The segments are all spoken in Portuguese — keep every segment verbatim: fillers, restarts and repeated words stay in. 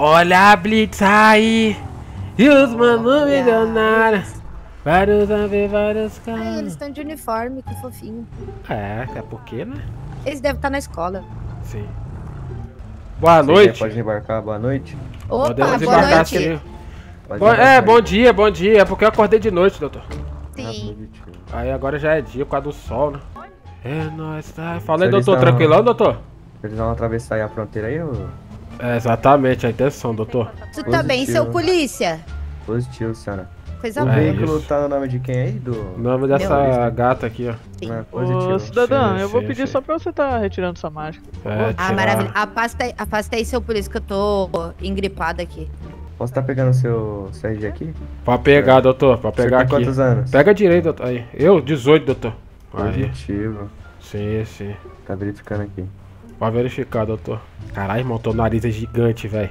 Olha a Blitz aí. E os mano milionários. Vários a ver, vários caras. Ai, eles estão de uniforme, que fofinho. É, é porque, né? Eles devem estar na escola. Sim. Boa noite. Pode embarcar, boa noite. Opa, Podemos boa embarcar noite. sim. Pode Bo- embarcar é, aí. bom dia, bom dia. É porque eu acordei de noite, doutor. Sim. Aí agora já é dia por causa do sol, né? É nóis, tá? Fala aí, Eles doutor. tão- Tranquilão, doutor? Eles vão atravessar aí a fronteira aí, ou... É exatamente a intenção, doutor. Tu tá bem, seu Positivo. polícia? Positivo, senhora. Coisa O boa. É veículo isso. tá no nome de quem aí? Do... O nome dessa gata aqui, ó. É, positivo. Ô, cidadão, Sim, eu vou sim, pedir sim. só pra você tá retirando sua máscara. por É, favor. Ah, tirar- maravilha. Afasta aí, afasta aí, seu polícia, que eu tô engripada aqui. Posso estar pegando o seu C R G aqui? Pode pegar, doutor. Pode Você pegar tem aqui. quantos anos? Pega direito, doutor. Aí. Eu, dezoito, doutor. Aí. Positivo. Sim, sim. Tá verificando aqui. Pode verificar, doutor. Caralho, irmão, teu nariz é gigante, velho.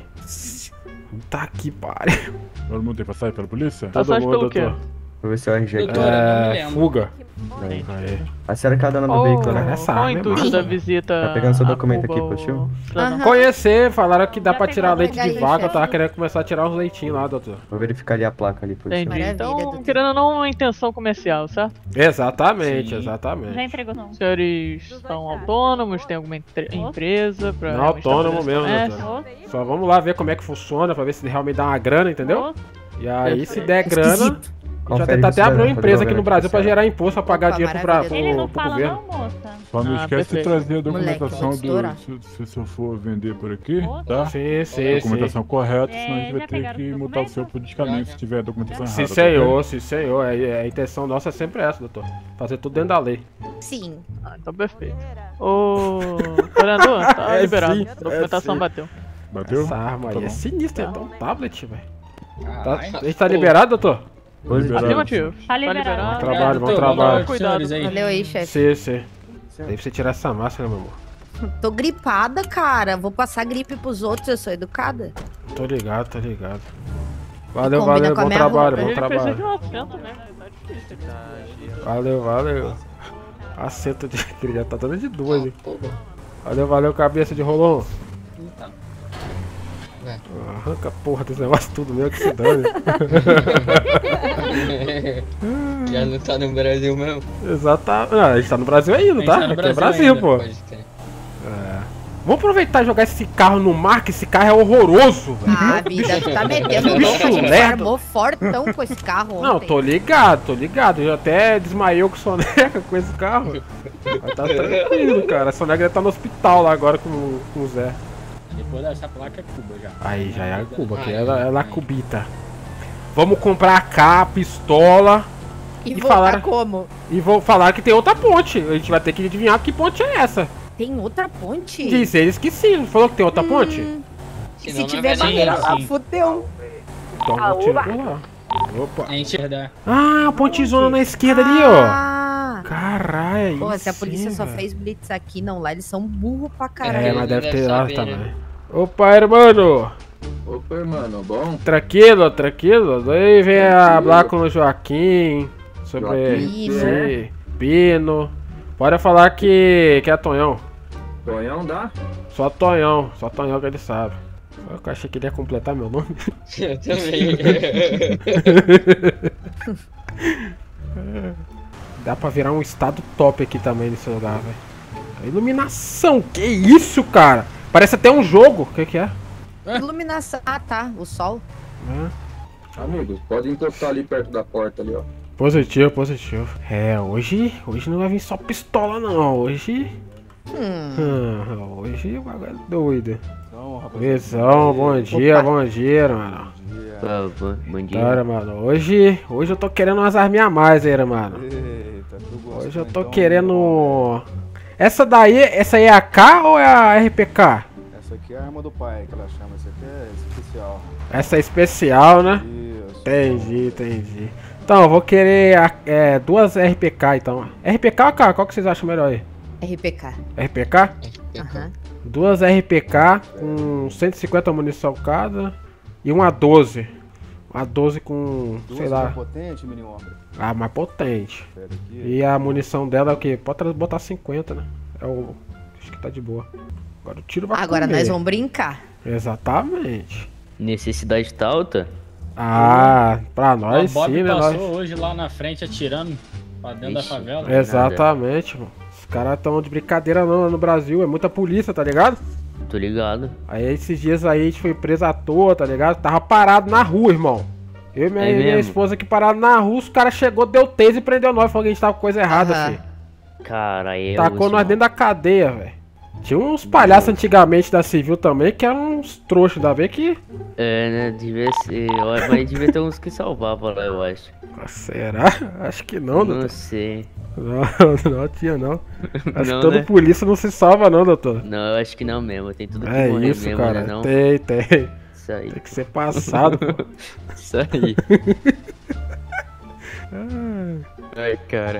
Tá que pariu. Todo mundo tem passagem pela polícia? Todo Passagem mundo, pelo quê? doutor. Vou ver seu R G aqui. Doutora, não me É, lembro. fuga. Aí. Aí. A senhora que é a dona do Qual, veículo, né? Essa qual o arma é intuito massa, da né? visita? Tá pegando seu a documento Cuba, aqui, ô- positivo? cidadão? Aham. Conhecer, falaram que dá pra tirar pegou, leite de pega aí, vaca, eu chefe. tava querendo começar a tirar uns leitinhos lá, doutor. Vou verificar ali a placa ali, positivo. Entendi. Maravilha, Então, doutor. querendo ou não, uma intenção comercial, certo? Exatamente, Sim. exatamente. Já entregou não. Os senhores são autônomos, tem alguma entre- empresa pra... Não, realmente autônomo estabelecer mesmo, comércio? doutor. Só vamos lá ver como é que funciona, pra ver se realmente dá uma grana, entendeu? E aí, se der grana, Esquisito. a gente vai Confere tentar isso, até abrir uma senhora, empresa pode aqui no ver Brasil pra senhora. gerar imposto pra pagar Opa, dinheiro pra, maravilha. pro, Ele não pro fala governo. não, moça. Só não Ah, esquece perfeito. de trazer a Moleque, documentação vou estourar. do. Se, se você for vender por aqui, Moça. tá? Sim, A sim, sim. documentação correta, É, senão a gente vai já ter pegaram que o multar o documento? seu politicamente se tiver a documentação Sim, errada. tá ok? senhor, sim, senhor. É, a intenção nossa é sempre essa, doutor. Fazer tudo dentro da lei. Sim. Ah, então perfeito. Ô, vereador, tá É liberado. sim, A documentação é sim. bateu. Bateu? Essa arma aí Tá é bom. sinistra, é Tá. até um tablet, velho. Tá, Caralho. a gente tá liberado, doutor? Positivo. Afirmativo. Tá liberado. Bom trabalho, bom Doutor, trabalho. doutor, Cuidado. senhores aí. Valeu aí, chefe. Sim, sim. Deve você tirar essa máscara, meu amor. Tô gripada, cara. Vou passar gripe pros outros, eu sou educada. Tô ligado, tô ligado. Valeu, Combina valeu, com a bom minha trabalho, A bom gente precisa de trabalho. um assento mesmo, tá difícil. Valeu, valeu. Assento de criança, tá dando de duas, hein? Pô, Valeu, valeu, cabeça de rolão. tá. Arranca a porra desse negócio tudo mesmo que se dane. Já não tá no Brasil mesmo? Exatamente. Ah, a gente tá no Brasil ainda, A gente tá? tá no Aqui é Brasil, ainda, pô. pode crer. Vamos aproveitar e jogar esse carro no mar, que esse carro é horroroso, velho. Ah, vida, tu tá metendo Bicho louco. A gente lerdo. armou fortão com esse carro Não, ontem. tô ligado, tô ligado. Eu até desmaiou com soneca com esse carro. Mas tá tranquilo, cara. A soneca deve tá no hospital lá agora com, o- com o Zé. Depois dessa placa é Cuba já. Aí já é a Cuba, que é a, é a Cubita. Vamos comprar a K, pistola. E, e voltar falaram- como? E vou falar que tem outra ponte. A gente vai ter que adivinhar que ponte é essa. Tem outra ponte? Diz eles que sim. Falou que tem outra ponte? E Senão se não tiver vai nem banheira lá, assim. fudeu. Então eu tiro por lá. Opa. A gente vai dar. Ah, a pontezona na esquerda ali, ó. Ah! Caralho, aí Porra, se a sim, polícia só velho. fez blitz aqui, não lá, eles são burro pra É, caralho. mas deve Deve ter lá saber, também. né? Opa, irmão. Opa, mano, bom? Tranquilo, tranquilo. Daí vem a falar com o Joaquim sobre Joaquim, sim, Pino. Pode falar que, que é Tonhão. Tonhão dá? Só Tonhão, só Tonhão que ele sabe. Eu achei que ele ia completar meu nome. Eu também. Dá pra virar um estado top aqui também nesse lugar, velho. A iluminação, que isso, cara? Parece até um jogo. O que que é? Iluminação. Ah, tá. O sol. É. Amigos, pode encostar ali perto da porta ali, ó. Positivo, positivo. É, hoje, hoje não vai vir só pistola não. Hoje, Hum. hum, hoje o bagulho é doido. Visão, bom dia, bom dia, mano. Ah, bom, bom dia. Cara, mano, hoje, hoje eu tô querendo umas arminhas a mais aí, mano. Eita, tu gosta, Hoje eu tô então, querendo... Essa daí, essa aí é a K ou é a R P K? Essa aqui é a arma do pai que ela chama, essa aqui é especial. Essa é especial, né? Isso. Entendi, entendi. Então, eu vou querer a- é, duas R P K, então. R P K ou K? Qual que vocês acham melhor aí? R P K. R P K? Aham. Duas R P K com cento e cinquenta munição cada e uma doze. Uma doze com, Duas sei lá, potente, mini ombro. a mais potente. Pera aqui. E a munição dela é o quê? Pode tra- botar cinquenta, né? É o... Acho que tá de boa. Agora o tiro vai Agora comer. nós vamos brincar. Exatamente. Necessidade tá alta? Ah, pra O nós Bob sim, né? passou Nós... hoje lá na frente atirando pra dentro Ixi. da favela. Exatamente, mano. Os caras tão de brincadeira não no Brasil, é muita polícia, tá ligado? Tô ligado. Aí esses dias aí a gente foi preso à toa, tá ligado? Tava parado na rua, irmão. Eu e minha, É minha mesmo? esposa aqui parado na rua, os caras chegou, deu taser e prendeu nós. Falou que a gente tava com coisa errada, Aham. filho. Cara, aí é Tacou osso, nós dentro da cadeia, velho. Tinha uns palhaços antigamente da Civil também, que eram uns trouxas, ainda bem que... É, né? Devia ser. Olha, mas devia ter uns que salvavam lá, eu acho. Será? Acho que não, Não doutor. sei. Não, não tinha não. Acho Não, que todo né? polícia não se salva não, doutor. Não, eu acho que não mesmo. Tem tudo que É morrer isso, mesmo, cara. né? Não? Tem, tem. Isso aí. Tem que ser passado, pô. Isso aí. Ai, cara.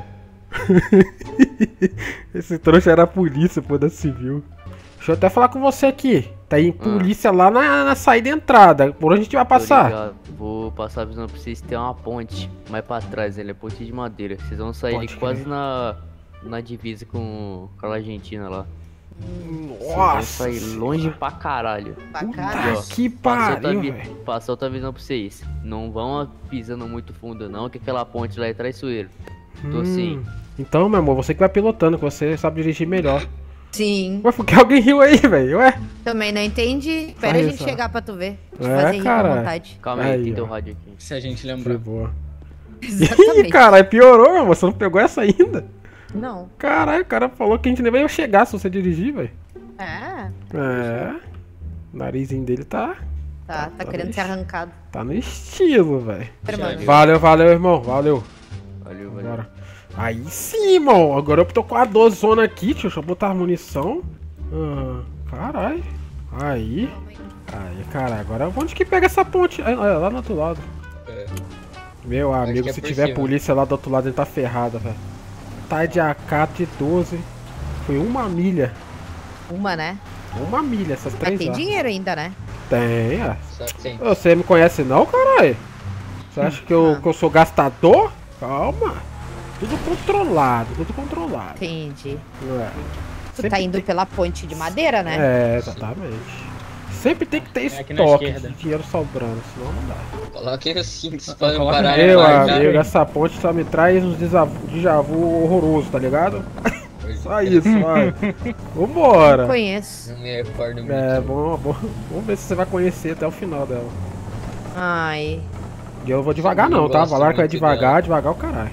Esse trouxa era a polícia, pô, da Civil. Deixa eu até falar com você aqui. Tá aí polícia lá na, na saída e entrada. Por onde a gente vai Tô passar? ligado. Vou passar avisando pra vocês que tem uma ponte mais pra trás, ele é ponte de madeira. Vocês vão sair ali Pode quase crer. na, na divisa com, com a Argentina lá. Vocês vão Nossa! sair longe pra caralho. Pra Puta caralho. que Passar outra, pariu, vi- velho. passar outra visão pra vocês. Não vão pisando muito fundo não, que aquela ponte lá é traiçoeiro. Tô assim. Então, meu amor, você que vai pilotando, que você sabe dirigir melhor. Sim. Ué, por que alguém riu aí, velho? Ué? Também não entendi. Espera a Aí, gente só. chegar pra tu ver. Te É, fazer rir cara. à vontade. Calma aí, Aí, tem teu ó. rádio aqui. Se a gente De lembrar. boa. Ih, Exatamente. caralho, piorou, meu amor. Você não pegou essa ainda? Não. Caralho, o cara falou que a gente nem ia chegar se você dirigir, velho. É. É. O narizinho dele tá. Tá, tá querendo ser arrancado. Tá no estilo, velho. Pera, mano. Valeu, valeu, irmão. Valeu. Valeu, valeu. Bora. Aí sim, irmão. Agora eu tô com a doze zona aqui. Deixa eu botar a munição. Ah, caralho. Aí. Aí, cara. Agora onde que pega essa ponte? Ah, olha, lá no outro lado. É. Meu amigo, que é se por tiver cima. polícia lá do outro lado, ele tá ferrado, velho. Tá de A K de doze. Foi uma milha. Uma, né? Uma milha, essas Mas três tem lá. dinheiro ainda, né? Tem, é. Só que tem. Ô, você me conhece não, caralho? Você acha que eu, Ah. que eu sou gastador? Calma. Tudo controlado, tudo controlado. Entendi. É. Tu Sempre tá indo pela ponte de madeira, né? É, exatamente. Sempre tem que ter É aqui na estoque esquerda. de dinheiro sobrando, senão não dá. Coloquem os cintos pra não Coloca parar. na- Meu mais, né? amigo, essa ponte só me traz uns desavu- déjà vu horroroso, tá ligado? Só isso, vai. Vambora. Conheço. Não me recordo muito. É, bom, bom. Vamos ver se você vai conhecer até o final dela. Ai. E eu vou devagar Não não, tá? gosto Falaram que vai muito devagar, dela. devagar o caralho.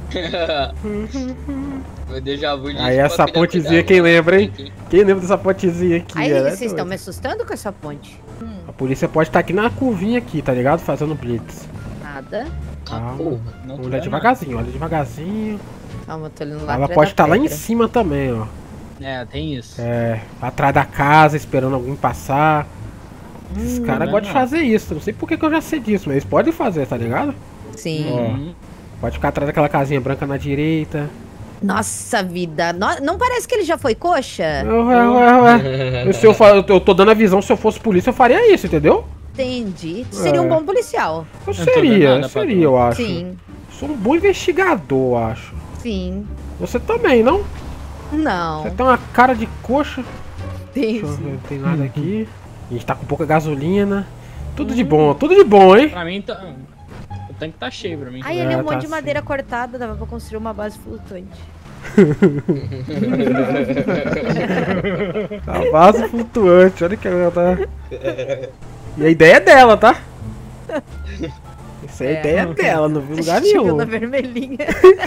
Meu déjà vu disso Aí pra essa cuidar, pontezinha, cuidar, quem mano. lembra, hein? Aqui. Quem lembra dessa pontezinha aqui? Aí, ela é vocês estão doida. me assustando com essa ponte? A polícia pode estar aqui na curvinha aqui, tá ligado? Fazendo blitz. Nada. Ah, Calma. porra. Não Olha cuida devagarzinho, olha devagarzinho. Calma, eu tô olhando lá Ela atrás pode da estar lá em pedra. cima também, ó. nada. É, tem isso. É, atrás da casa, esperando alguém passar. Esses caras não, gostam de não. fazer isso. Não sei por que que eu já sei disso, mas eles podem fazer, tá ligado? Sim. Ó. Uhum. Pode ficar atrás daquela casinha branca na direita. Nossa vida. No- Não parece que ele já foi coxa? Ué, ué, ué. Se eu, fa- eu tô dando a visão, se eu fosse polícia, eu faria isso, entendeu? Entendi. Tu seria um É. bom policial. Eu tô vendo seria, nada, seria, patrão. eu acho. Sim. Sou um bom investigador, eu acho. Sim. Você também, não? Não. Você tem uma cara de coxa. Tem Deixa eu ver, sim. não tem nada aqui. A gente tá com pouca gasolina. Tudo de bom, tudo de bom, hein? Pra mim, tá... o tanque tá cheio pra mim. Ai, ali é um É, monte tá de sim. madeira cortada, dava pra construir uma base flutuante. A base flutuante, olha que ela tá. E a ideia é dela, tá? Isso é a É. ideia dela, não vi lugar Chegou nenhum. na vermelhinha.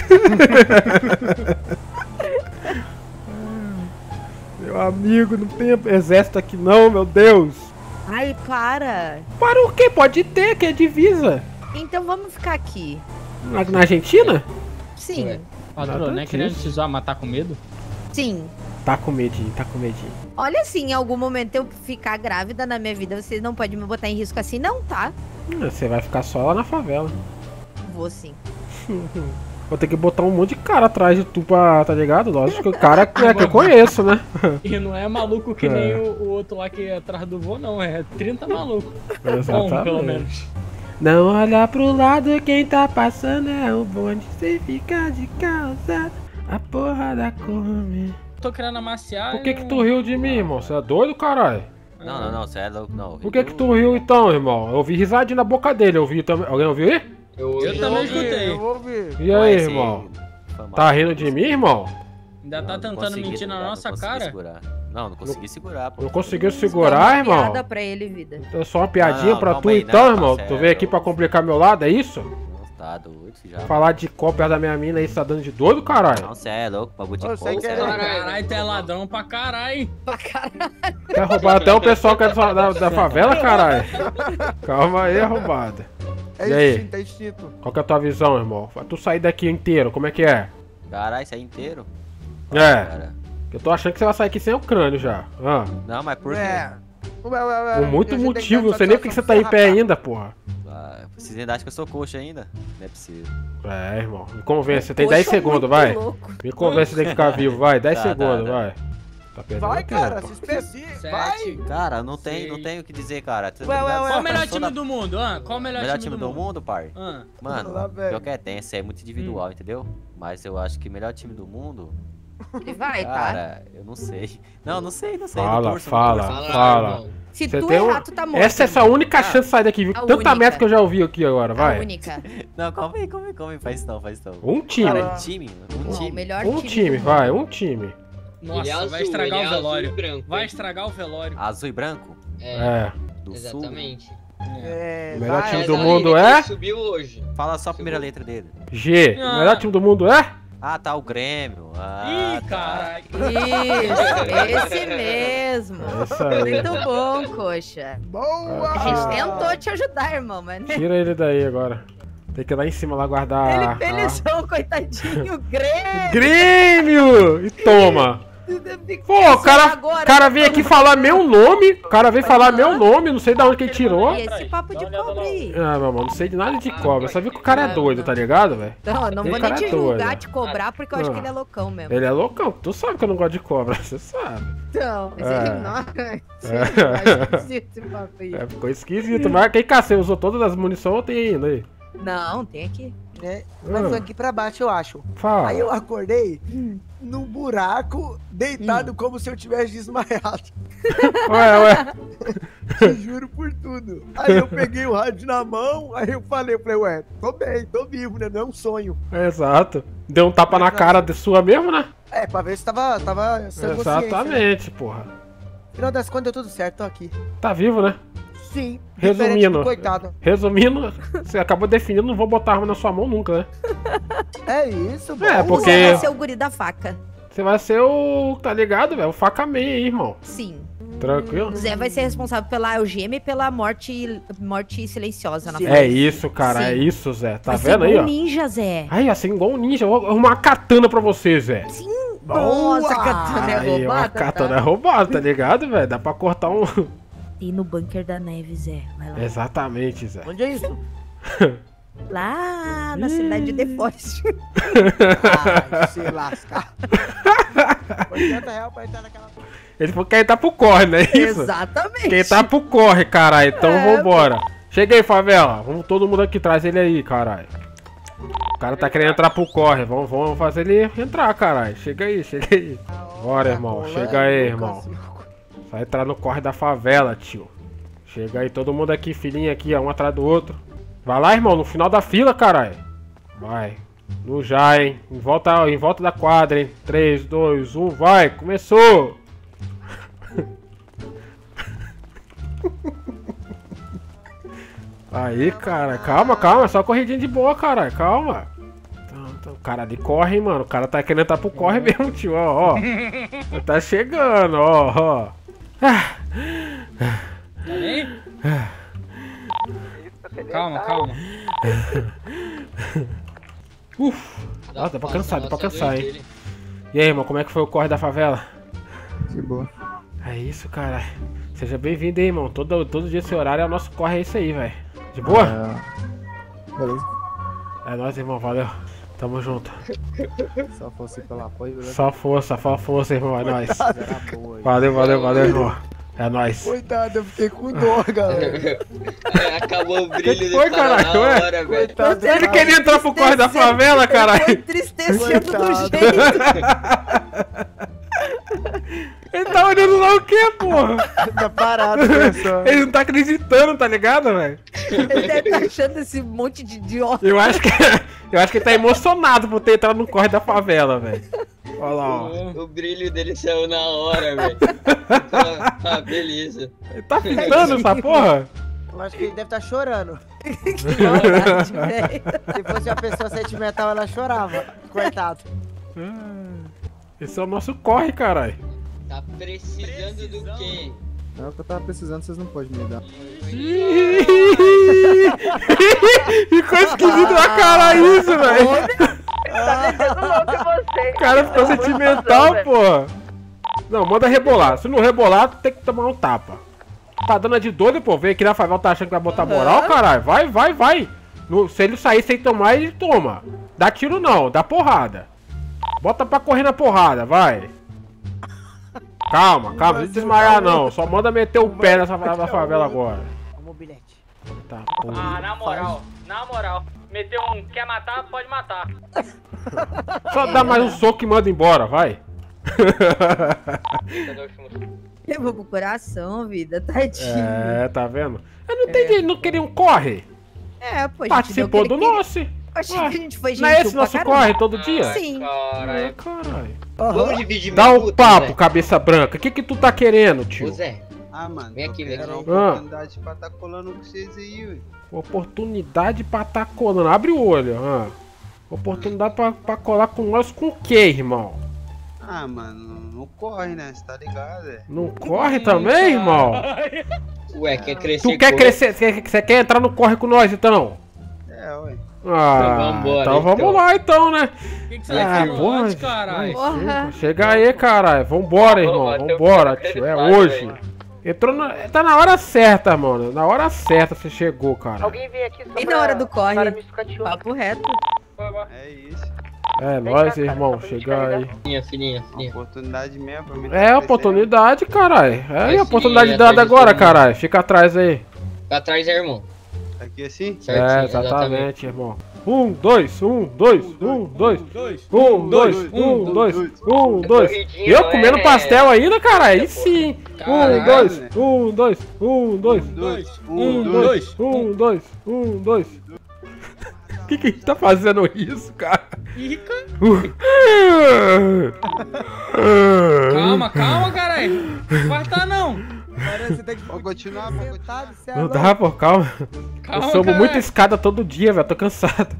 Meu amigo, não tem exército aqui não, meu Deus. Ai, para. Para o quê? Pode ter, que é divisa. Então vamos ficar aqui. Na, na Argentina? Sim. Ué. Patrão, Nada não é querendo disso. te zoar, matar com medo? Sim. Tá com medinho, tá com medinho. Olha, se em algum momento eu ficar grávida na minha vida, vocês não podem me botar em risco assim, não, tá? Hum, Você vai ficar só lá na favela. Vou sim. Vou ter que botar um monte de cara atrás de tu pra, tá ligado? Lógico que o cara é que eu conheço, né? E não é maluco que É. nem o, o outro lá que é atrás do voo, não. É trinta malucos. Bom, pelo Exatamente. menos. Não olha pro lado, quem tá passando é o bonde. Você fica de calçada, a porra da come. Tô querendo amaciar. Por que e que não- tu riu de mim, irmão? Você é doido, caralho? Não, não, não, você é louco, não. Por que que tu riu então, irmão? Eu ouvi risadinha na boca dele, eu ouvi também. Alguém ouviu aí? Eu, eu também escutei. Eu vou ouvir. E aí, irmão? Tá rindo de mim, irmão? Ainda tá tentando mentir na nossa cara? Segurar. Não, não consegui segurar, pô. Não conseguiu segurar, irmão? Piada pra ele, vida. É só uma piadinha Não, pra calma tu aí, então, não, irmão? tá Tu sério. veio aqui pra complicar meu lado, é isso? Tá doido já. Falar de copo perto da minha mina aí, você tá dando de doido, caralho? Não, você é louco, bagulho de Ô, copo, sei que cê é é louco. Caralho, tu é ladrão pra caralho. Pra caralho. Quer roubar até o pessoal que é da, da, da favela, caralho? Calma aí, arrombada. É E aí? instinto, é instinto. Qual que é a tua visão, irmão? Pra tu sair daqui inteiro, como é que é? Caralho, isso aí inteiro? É. Cara. Eu tô achando que você vai sair aqui sem o crânio já. Ah. Não, mas por quê? É. Ué, ué, ué. Com muito A gente tem que motivo, dar não sei nem por que você tá em pé satisfação ainda, porra. Ah, vocês ainda acham que eu sou coxa ainda? Não é possível. É, irmão. Me convence, você tem Poxa, dez segundos, muito vai. louco. Me convence de ficar vivo, vai. dez Tá, segundos, tá, tá. vai. Tá perdendo Vai, tempo. cara, se especifica. Vai. Sete. Cara, não tem, não Sei. tem o que dizer, cara. Tá Ué, ligado? ué, Qual ué. o melhor Toda- time do mundo, ah? Qual o melhor, Melhor time, do, mundo? par? Ah. Mano, Lá, velho. pior que é tenso, é muito individual, entendeu? Mas eu acho que o melhor time do mundo, Ele vai, tá? cara, eu não sei. Não, não sei, não sei. não Fala, torço, não fala, torço. fala. Se Você tu tem um- errar, tu tá morto. Essa é a sua única Ah. chance de sair daqui, viu? A Tanta única. meta que eu já ouvi aqui agora, A vai. única. Não, calma aí, calma aí, calma aí. Faz isso não, faz isso não. Um time. Cara, um time, um Não, o time. melhor Um time. time, do vai, mundo. um time. Nossa, vai estragar o velório. Vai estragar o velório. Azul e branco? É. Do sul? É, O melhor vai, time vai. do mundo é? Subiu hoje. Fala só a primeira letra dele. G. O Ah. melhor time do mundo é? Ah, tá, o Grêmio. Ah, Ih, caralho. Isso, esse mesmo. É isso aí. Muito bom, coxa. Boa! A gente tentou te ajudar, irmão, mas né? Tira ele daí agora. Tem que ir lá em cima lá guardar. Ele a- felizão, coitadinho, Grêmio. Grêmio! E toma! Pô, o cara, Agora, cara veio aqui falar meu nome. O cara veio falar meu nome, não sei de onde que ele tirou. E esse papo de cobra aí? Ah, meu irmão, não sei de nada de cobra. Só vi que o cara é doido, tá ligado, velho? Não, eu não Esse vou nem cara te é doido. julgar, te cobrar, porque eu acho Ah. que ele é loucão mesmo. Ele é loucão. Tu sabe que eu não gosto de cobra, você sabe. Então, mas É. ele não. É. Eu acho esse papo aí. É, ficou esquisito. Mas quem cacete usou todas as munições ou tem ainda aí? Não, tem aqui. Né? Mas foi aqui pra baixo, eu acho. Fala. Aí eu acordei num buraco, deitado como se eu tivesse desmaiado. Ué, ué. Te juro por tudo. Aí eu peguei o rádio na mão, aí eu falei, eu falei, ué, tô bem, tô vivo, né? Não é um sonho. Exato. Deu um tapa na cara de sua mesmo, né? É, pra ver se tava, tava sem consciência, né? Exatamente, porra. Final das contas deu tudo certo, tô aqui. Tá vivo, né? Sim. diferente Resumindo, do coitado. resumindo, você acabou definindo, não vou botar arma na sua mão nunca, né? É isso, É, bom. porque- Você vai ser o guri da faca. Você vai ser o, tá ligado, velho? O faca meia aí, irmão. Sim. Tranquilo? O Zé vai ser responsável pela algema e pela morte, morte silenciosa na É isso, cara, Sim. é isso, Zé. Tá Vai ser vendo aí, igual ó? ninja, Zé. Aí, assim, igual um ninja. Eu vou arrumar uma katana pra você, Zé. Sim. Nossa, a katana é Aí, uma roubada, katana tá? é roubada, tá ligado, velho? Dá pra cortar um... E no bunker da neve, Zé. Vai lá. Exatamente, Zé. Onde é isso? Lá na cidade de The Forest. Ai, se lascar. oitenta reais pra entrar naquela... Ele falou que ele tá pro corre, não é isso? Exatamente. Quem tá pro corre, caralho. Então É, vambora. Chega aí, favela. Vamos todo mundo aqui, traz ele aí, caralho. O cara tá querendo entrar pro corre. Vamos, vamos fazer ele entrar, caralho. Chega aí, chega aí. Bora, irmão. Chega aí, irmão. Vai entrar no corre da favela, tio. Chega aí, todo mundo aqui, filhinho aqui, ó, um atrás do outro. Vai lá, irmão, no final da fila, caralho. Vai. No já, hein. Em volta, em volta da quadra, hein. três, dois, um, vai. Começou. Aí, cara, calma, calma, só corridinha de boa, cara, calma. Então, então, o cara ali corre, hein, mano. O cara tá querendo entrar pro corre mesmo, tio, ó, ó. Tá chegando, ó, ó. Ah. Tá bem? Calma, calma. Uf. Ah, dá pra cansar, dá pra cansar, hein. E aí, irmão, como é que foi o corre da favela? De boa. É isso, cara. Seja bem-vindo aí, irmão. Todo, todo dia esse horário é o nosso corre, é isso aí, velho. De boa? É... Beleza. É nóis, irmão, valeu. Tamo junto. Só fosse pelo apoio, beleza? Só força, só força, irmão, é nóis. Era boa aí. Valeu, valeu, valeu, irmão. É nóis. Coitado, eu fiquei com dor, galera. Acabou o Que brilho que do foi, cara na caralho? Ué? hora, velho. Coitado. Ele queria entrar pro corre da favela, Foi caralho. entristecido do Coitado. jeito. Ele tá olhando lá o quê, porra? Tá parado, pessoal. Ele não tá acreditando, tá ligado, velho? Ele deve estar achando esse monte de idiota. Eu acho que eu acho que ele tá emocionado por ter entrado no corre da favela, velho. Olha lá, ó. O, o brilho dele saiu na hora, velho. Ah, beleza. Ele tá fitando essa porra? Eu acho que ele deve estar chorando. Que maldade, velho. Se fosse uma pessoa sentimental, ela chorava. Coitado. Esse é o nosso corre, caralho. Tá precisando do quê? É o que eu tava precisando, vocês não podem me dar. Ficou esquisito na cara isso, velho. Tá descendo louco em você. O cara ficou sentimental, porra. Não, manda rebolar. Se não rebolar, tem que tomar um tapa. Tá dando a de doido, pô. Vem aqui na favela, tá achando que vai botar moral, caralho? Vai, vai, vai. No, se ele sair sem tomar, ele toma. Dá tiro não, dá porrada. Bota pra correr na porrada, vai. Calma, calma, não desmaiar não. Só manda meter o pé nessa na favela agora. Toma o bilhete. Tá, Ah, na moral, na moral. Meteu um quer matar, pode matar. só dá mais um soco e manda embora, vai. Eu vou pro coração, vida, tadinho. É, tá vendo? Eu não entendi, ele não queria um corre. É, pô, a gente Participou deu do aquele- nosso. Acho Ué, que a gente foi gentil não é esse pra nosso caramba. corre todo dia? Sim. Ah, caralho. Vamos dividir Dá minha o puta, papo, Zé. cabeça branca. O que que tu tá querendo, tio? Ô, Zé. Ah, mano, Vem aqui, eu vem quero aqui. uma Ah. oportunidade pra tá colando com vocês aí, ué. Oportunidade pra tá colando. Abre o olho. Ah. Oportunidade pra, pra colar com nós com o que, irmão? Ah, mano, não corre, né? Você tá ligado, é? Não corre também, irmão? Ué, quer crescer? Tu quer com- crescer? Você quer, você quer entrar no corre com nós, então? É, ué. Ah, Então vambora, então vamos então. lá, então, né? O que, que você Ah, vai fazer porra, antes, caralho? Porra. Chega aí, caralho. Vambora, irmão. Vamos, bateu Vambora, o cara tio. É acreditado, hoje. velho. Entrou na... Tá na hora certa, mano. Na hora certa você chegou, cara. Alguém vem aqui só E pra- na hora do corre? para me escatear. Papo reto. É isso. É Vem nóis, cá, cara, irmão. só pra gente Chega aí. Filhinha, filhinha, Uma filhinha. oportunidade mesmo pra mim. É, oportunidade, caralho. É, Vai e a sim, oportunidade atrás dada de todo agora, mundo. caralho. Fica atrás aí. Fica atrás, é, irmão. Aqui assim? Certinho, É, exatamente, irmão. Um, dois, um, dois, um, dois. Um, dois, um, dois, um, dois. corridinha, Eu não comendo é? pastel ainda, caralho. Aí sim. Um, Caralho, dois, né? um, dois, um, dois. Dois. Um, dois, um, dois, um, dois. O que que a gente tá fazendo isso, cara? Rica. Calma, Calma, calma, caralho. Não vai tá não. Parece que tem que Vamos continuar, vamos continuar. sentado, cê é Não louco. dá, pô, calma. Calma, Eu subo caralho. muita escada todo dia, velho. Tô cansado.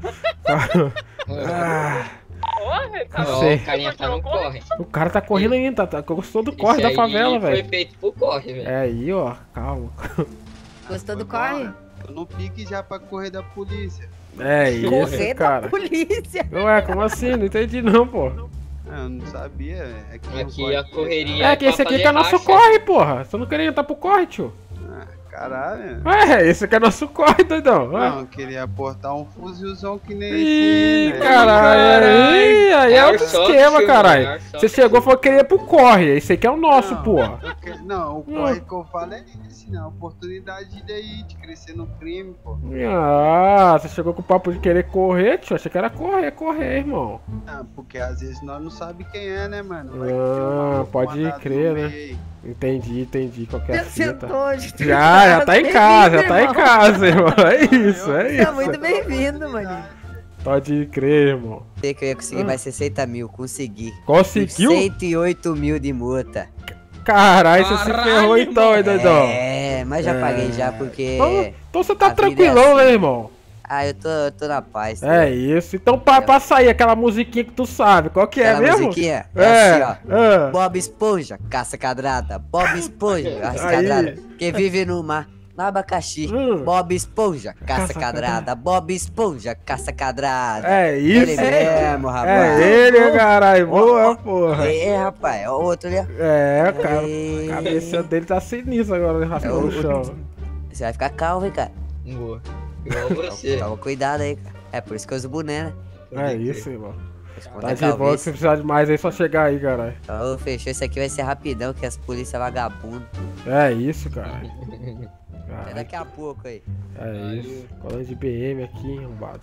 Ah, Ó, velho, tá Não Ó, sei. o carinha tá no corre. o cara tá correndo ainda, tá, tá gostou do Esse corre da aí favela, Foi velho. feito pro corre, velho. É aí, ó, calma. Gostou do corre? Eu não pique já pra correr da polícia. É isso, Correr da cara. polícia. Ué, como assim? Não entendi não, pô. Ah, eu não sabia, velho. Aqui, no Aqui corre- a correria É que esse pra aqui fazer que é nosso racha. corre, porra. Você não queria entrar pro corre, tio? Ah, caralho. Ué, esse aqui é nosso corre, doidão. Ué. Não, eu queria aportar um fuzilzão que nem Ih, esse, né? caralho, aí, aí é É outro Airsoft, esquema, mano, caralho. Airsoft. Você chegou e falou que queria pro corre. Esse aqui é o nosso, Não, porra. eu que- Não, o corre que eu falo é esse, né? A oportunidade daí de crescer no crime, pô. Ah, você chegou com o papo de querer correr, tio. Achei que era correr, correr, irmão. Ah, porque às vezes nós não sabemos quem é, né, mano? Vai que tem um Ah, maluco pode mandado crer, no né? meio. Entendi, entendi qual que é a Já fita. sentou, já Já, já tá em casa, já tá em irmão. casa, irmão. É isso, é Tá muito isso. bem-vindo, mano. Pode crer, irmão. Sei que eu ia conseguir Ah. mais sessenta mil, consegui. Conseguiu? cento e oito mil de multa. Caralho, você se Caralho, ferrou então, hein, doidão. É, mas já É. paguei já porque. Então, então você tá a vida é tranquilão, assim. né, irmão? Ah, eu tô, eu tô na paz. tá É ligado? isso. Então, pra, pra sair aquela musiquinha que tu sabe, qual que é Aquela mesmo? musiquinha é, É, assim, ó. é. Bob Esponja, caça cadrada. Bob Esponja, caça Aí. cadrada. Quem vive no mar, no abacaxi. Hum. Bob Esponja, caça Caça cadrada. Bob Esponja, caça cadrada. É isso. Ele mesmo, rapaz. É ele, caralho. Boa, porra. É, rapaz, é o outro ali, ó. É, cara. É. A cabeça dele tá sinistra agora, né? Raspou É o- no chão. Você vai ficar calmo, hein, cara. Boa. Igual você. Toma cuidado aí, cara. É por isso que eu uso boné, né? É isso, irmão. Responda Tá a de boa, se calvície. você precisar de mais aí, só chegar aí, caralho. Então, fechou. Isso aqui vai ser rapidão, que as polícias vagabundas. É isso, cara. Até Caralho. daqui a pouco aí. É isso. Colando de B M aqui, arrombado.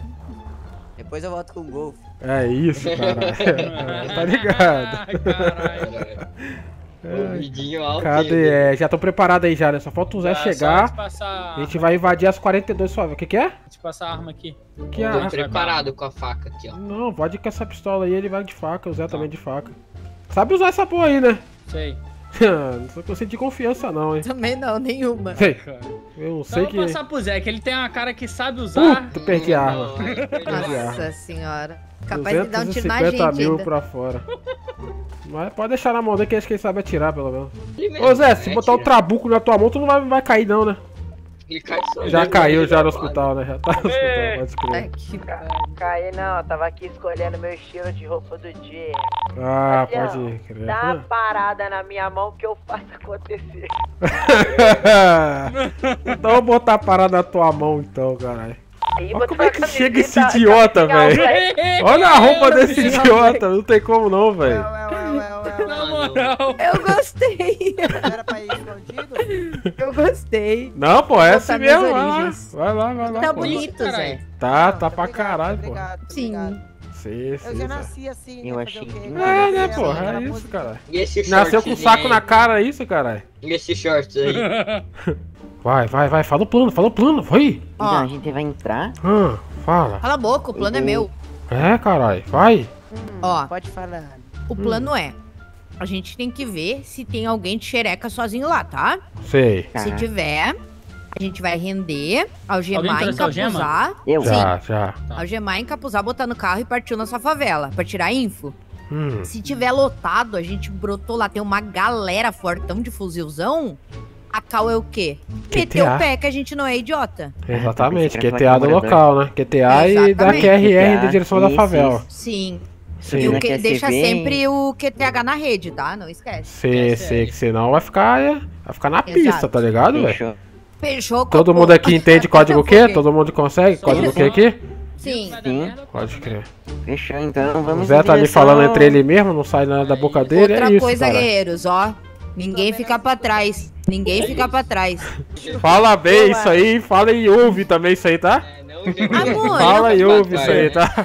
Depois eu volto com o Golf. É isso, caralho. Tá ligado. Ai, caralho. Ouvidinho alto. Cadê? É, já tô preparado aí já, né? Só falta o Zé Já, chegar. só te passar A gente vai invadir as quarenta e dois suave. O que que é? Deixa eu passar a arma aqui. Que Tô arma? preparado com a faca aqui, ó. Não, pode ir com essa pistola aí, ele vai de faca, o Zé também de faca. Sabe usar essa porra aí, né? Sei. Não sou consciente de confiança não, hein? Também não, nenhuma. Sei. Eu não Então sei eu que... vou passar pro Zé, que ele tem uma cara que sabe usar. Puta, perdi a arma. Não, aí perdeu. Perdi a arma. Nossa senhora. Capaz de dar um tiro na gente duzentos e cinquenta mil ainda. pra fora. Mas pode deixar na mão dele que acho que ele sabe atirar, pelo menos. Ele mesmo, Ô Zé, se né, botar o tira. trabuco na tua mão, tu não vai, vai cair não, né? Ele cai só. Já Ele caiu vai já no levar hospital, né? Já tá no hospital, pode É escrever. que Caí não, eu tava aqui escolhendo meu estilo de roupa do dia. Ah, Gabriel, pode crer. Dá uma parada na minha mão que eu faço acontecer. Então eu vou botar a parada na tua mão então, caralho. Aí, Olha botou como é a que chega esse camiseta, idiota, calcinha velho. alta. Olha a roupa desse idiota, não tem como não, velho. Na moral. eu gostei. Era pra ir escondido? Eu gostei. Não, pô, é Botar assim minhas mesmo, vai lá. origens. Vai lá, vai lá. Tá pô. bonito, Zé. Tá, tá pra caralho, pô. Obrigado, Sim. obrigado. Sim, Eu sim, já Zé. nasci assim, Eu né? achei Fazer o quê? que- É, né, Nasci porra, assim, é era isso, música. cara. E esse Nasceu com um shortzinho saco aí? na cara, é isso, caralho? E esse shorts aí? Vai, vai, vai, fala o plano, fala o plano, vai. Então Ó, a gente vai entrar? Ah, fala. cala a boca, o plano é meu. É, caralho, vai. Ó, Pode falar. o plano é... A gente tem que ver se tem alguém de xereca sozinho lá, tá? Sei. Tá. Se tiver, a gente vai render, Alguém algemar, trouxe algema? encapuzar. Eu? Já, já. Algemar, encapuzar, botar no carro e partiu nossa favela pra tirar info. Hum. Se tiver lotado, a gente brotou lá, tem uma galera fortão de fuzilzão. A cal é o quê? Q T Meter A. o pé que a gente não é idiota. Exatamente, Ah, pensei que Q T era A do morador. local, né? Q T A e da Exatamente. Q R R Q T A, da direção da isso, favela. isso. Sim. Sim. E o Né, que, quer deixa se ver, sempre o Q T H na rede, tá? Não esquece. Sei, sei, que senão vai ficar, é, vai ficar na pista, Exato. tá ligado, velho? Fechou. Fechou, Todo cocô. mundo aqui entende código Q? Foguei. Todo mundo consegue? Código Q aqui? Sim. Sim. Pode crer. Fechou, então O vamos Zé em tá ali direção- falando entre ele mesmo, não sai nada da boca dele, Outra é isso, coisa, cara. guerreiros, ó. Ninguém fica pra trás. Ninguém fica pra trás. Fala bem isso aí, fala e ouve também isso aí, tá? É, não, gente. Amor, Fala e eu- ouve isso aí, tá?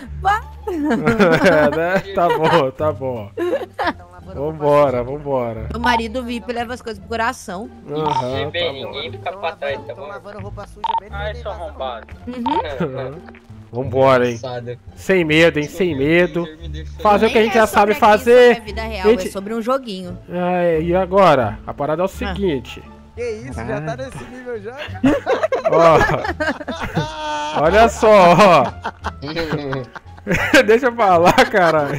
É, né? Tá bom, tá bom. Vambora, vambora. o marido V I P leva as coisas pro coração. Aham, Bem, tá bom. ninguém fica pra trás, tá Tô bom? lavando roupa suja bem no Ai, meio seu da casa. arrombado. Uhum. Vambora, hein. Engraçado. Sem medo, hein, sem medo. Me deixou- Fazer o que a Nem gente é já sobre sabe aqui, fazer. sobre a vida real, Gente- é sobre um joguinho. É, e agora? A parada é o seguinte. Que isso, já tá nesse nível já? Ó. Olha só, ó. Deixa eu falar, caralho.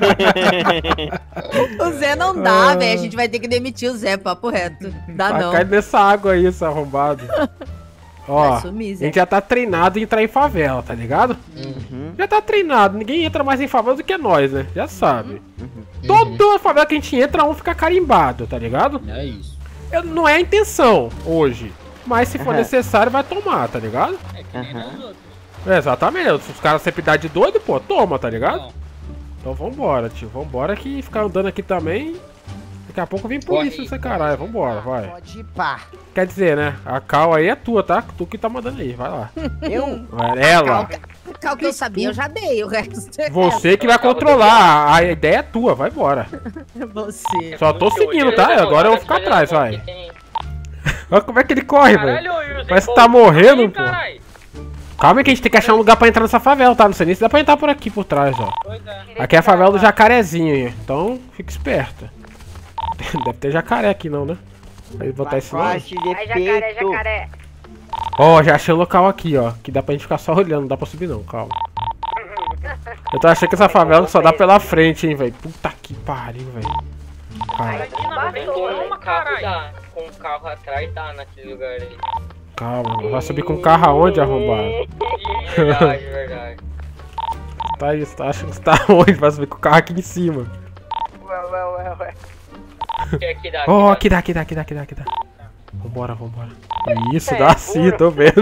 O Zé não dá, Ah. velho. A gente vai ter que demitir o Zé, papo reto. Dá Tá não. caindo nessa água aí, esse arrombado. Ó, Vai a sumir, Zé. gente já tá treinado em entrar em favela, tá ligado? Uhum. Já tá treinado, ninguém entra mais em favela do que nós, né? Já sabe. Uhum. Toda favela que a gente entra, um fica carimbado, tá ligado? É isso. Eu- Não é a intenção hoje. Mas se for Aham. necessário, vai tomar, tá ligado? É que nem Aham. nós outros. É, exatamente. Se os caras sempre dão de doido, pô, toma, tá ligado? Não. Então vambora, tio. Vambora que ficar andando aqui também. Daqui a pouco vem polícia Corre. nessa caralho. Vambora, vai. Pode ir pá. Quer dizer, né? A cal aí é tua, tá? Tu que tá mandando aí, vai lá. Eu? É ela. O cal que eu sabia, eu já dei. O resto é Você que vai controlar. A ideia é tua, vai embora. você. Só tô seguindo, tá? Agora eu vou ficar atrás, vai. Olha como é que ele corre, velho. Caralho, Wilson, Parece que pô, tá morrendo, aí, pô. carai. Calma aí que a gente tem que achar um lugar pra entrar nessa favela, tá? Não sei nem se dá pra entrar por aqui, por trás, ó. Pois é. Aqui é a favela do Jacarezinho, hein? Então, fica esperto. Deve ter jacaré aqui não, né? Aí botar esse nome. Faixa de Aí, jacaré, efeito. jacaré. Ó, já achei um local aqui, ó. Que dá pra gente ficar só olhando, não dá pra subir não, calma. Eu tô achando que essa favela só dá pela frente, hein, velho. Puta que pariu, velho. Calma, Aqui na frente, calma, caralho. Com o carro atrás dá naquele lugar aí. calma. Vai subir com o carro aonde, arrombado? Verdade, verdade. Tá isso, tá achando que você tá onde? Vai subir com o carro aqui em cima. Ué, ué, ué, ué. Que aqui dá, Ó, aqui aqui dá, aqui dá, aqui dá, aqui dá, aqui dá. Vambora, vambora. Isso, É, dá sim, tô vendo.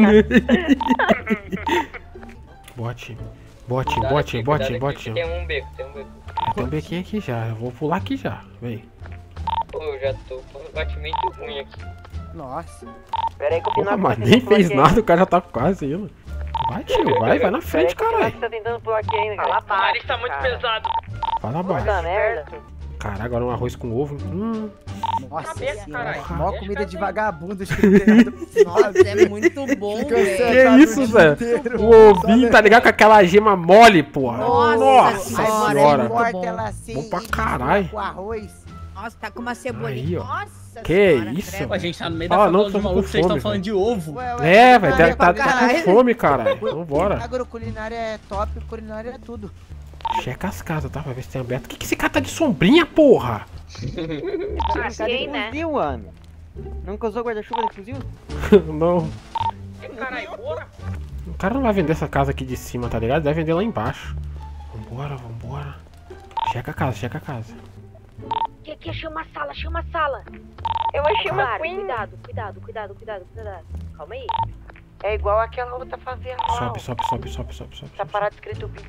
Bote, bote, Cuidado bote, aqui, bote, cuidado aqui, bote. que Tem um beco, tem um beco. Tem um bequinho aqui já, eu vou pular aqui já, vem. Pô, eu já tô com um batimento ruim aqui. Nossa. Pera aí que o Porra, Pinoco mas tá nem tentando fez pular aqui. nada, o cara já tá quase indo. Vai, tio, vai, vai na frente, Pera aí que o caralho. Pinoco tá tentando pular aqui ainda, O cara. nariz tá muito cara. pesado. Vai na Puta base. merda. Caralho, agora um arroz com ovo. Hum. Nossa Cabeça, senhora. caralho. Mó comida de vagabundo. Nossa, é muito bom, Fica velho. sentado Que isso, o dia Zé? inteiro. O ovinho, tá ligado? Com aquela gema mole, porra. Nossa Nossa senhora, senhora. é muito Corta bom. ela assim. Bom pra e caralho. Com arroz. Nossa, tá com uma cebolinha. Aí, ó. Nossa Que senhora, isso? credo. Pô, a gente tá no meio da Ah, favela não, dos tô com malucos, vocês fome, estão falando velho. de ovo. Ué, ué, É, velho, culinária tá, tá, pra tá com caralho. fome, caralho. Vambora. Agroculinária é top, culinária é tudo. Checa as casas, tá? Pra ver se tem aberto. O que que esse cara tá de sombrinha, porra? Lasquei, né? Fuzil, mano. Nunca usou guarda-chuva de fuzil? Não. Caralho, bora. O cara não vai vender essa casa aqui de cima, tá ligado? Deve vender lá embaixo. Vambora, vambora. Checa a casa, checa a casa. Que que chama a sala, chama a sala. Eu achei uma queen. Cuidado, cuidado, cuidado, cuidado, cuidado. Calma aí. É igual aquela outra favela lá. Sobe, sobe, sobe, sobe, sobe, sobe. Tá parado escrito B.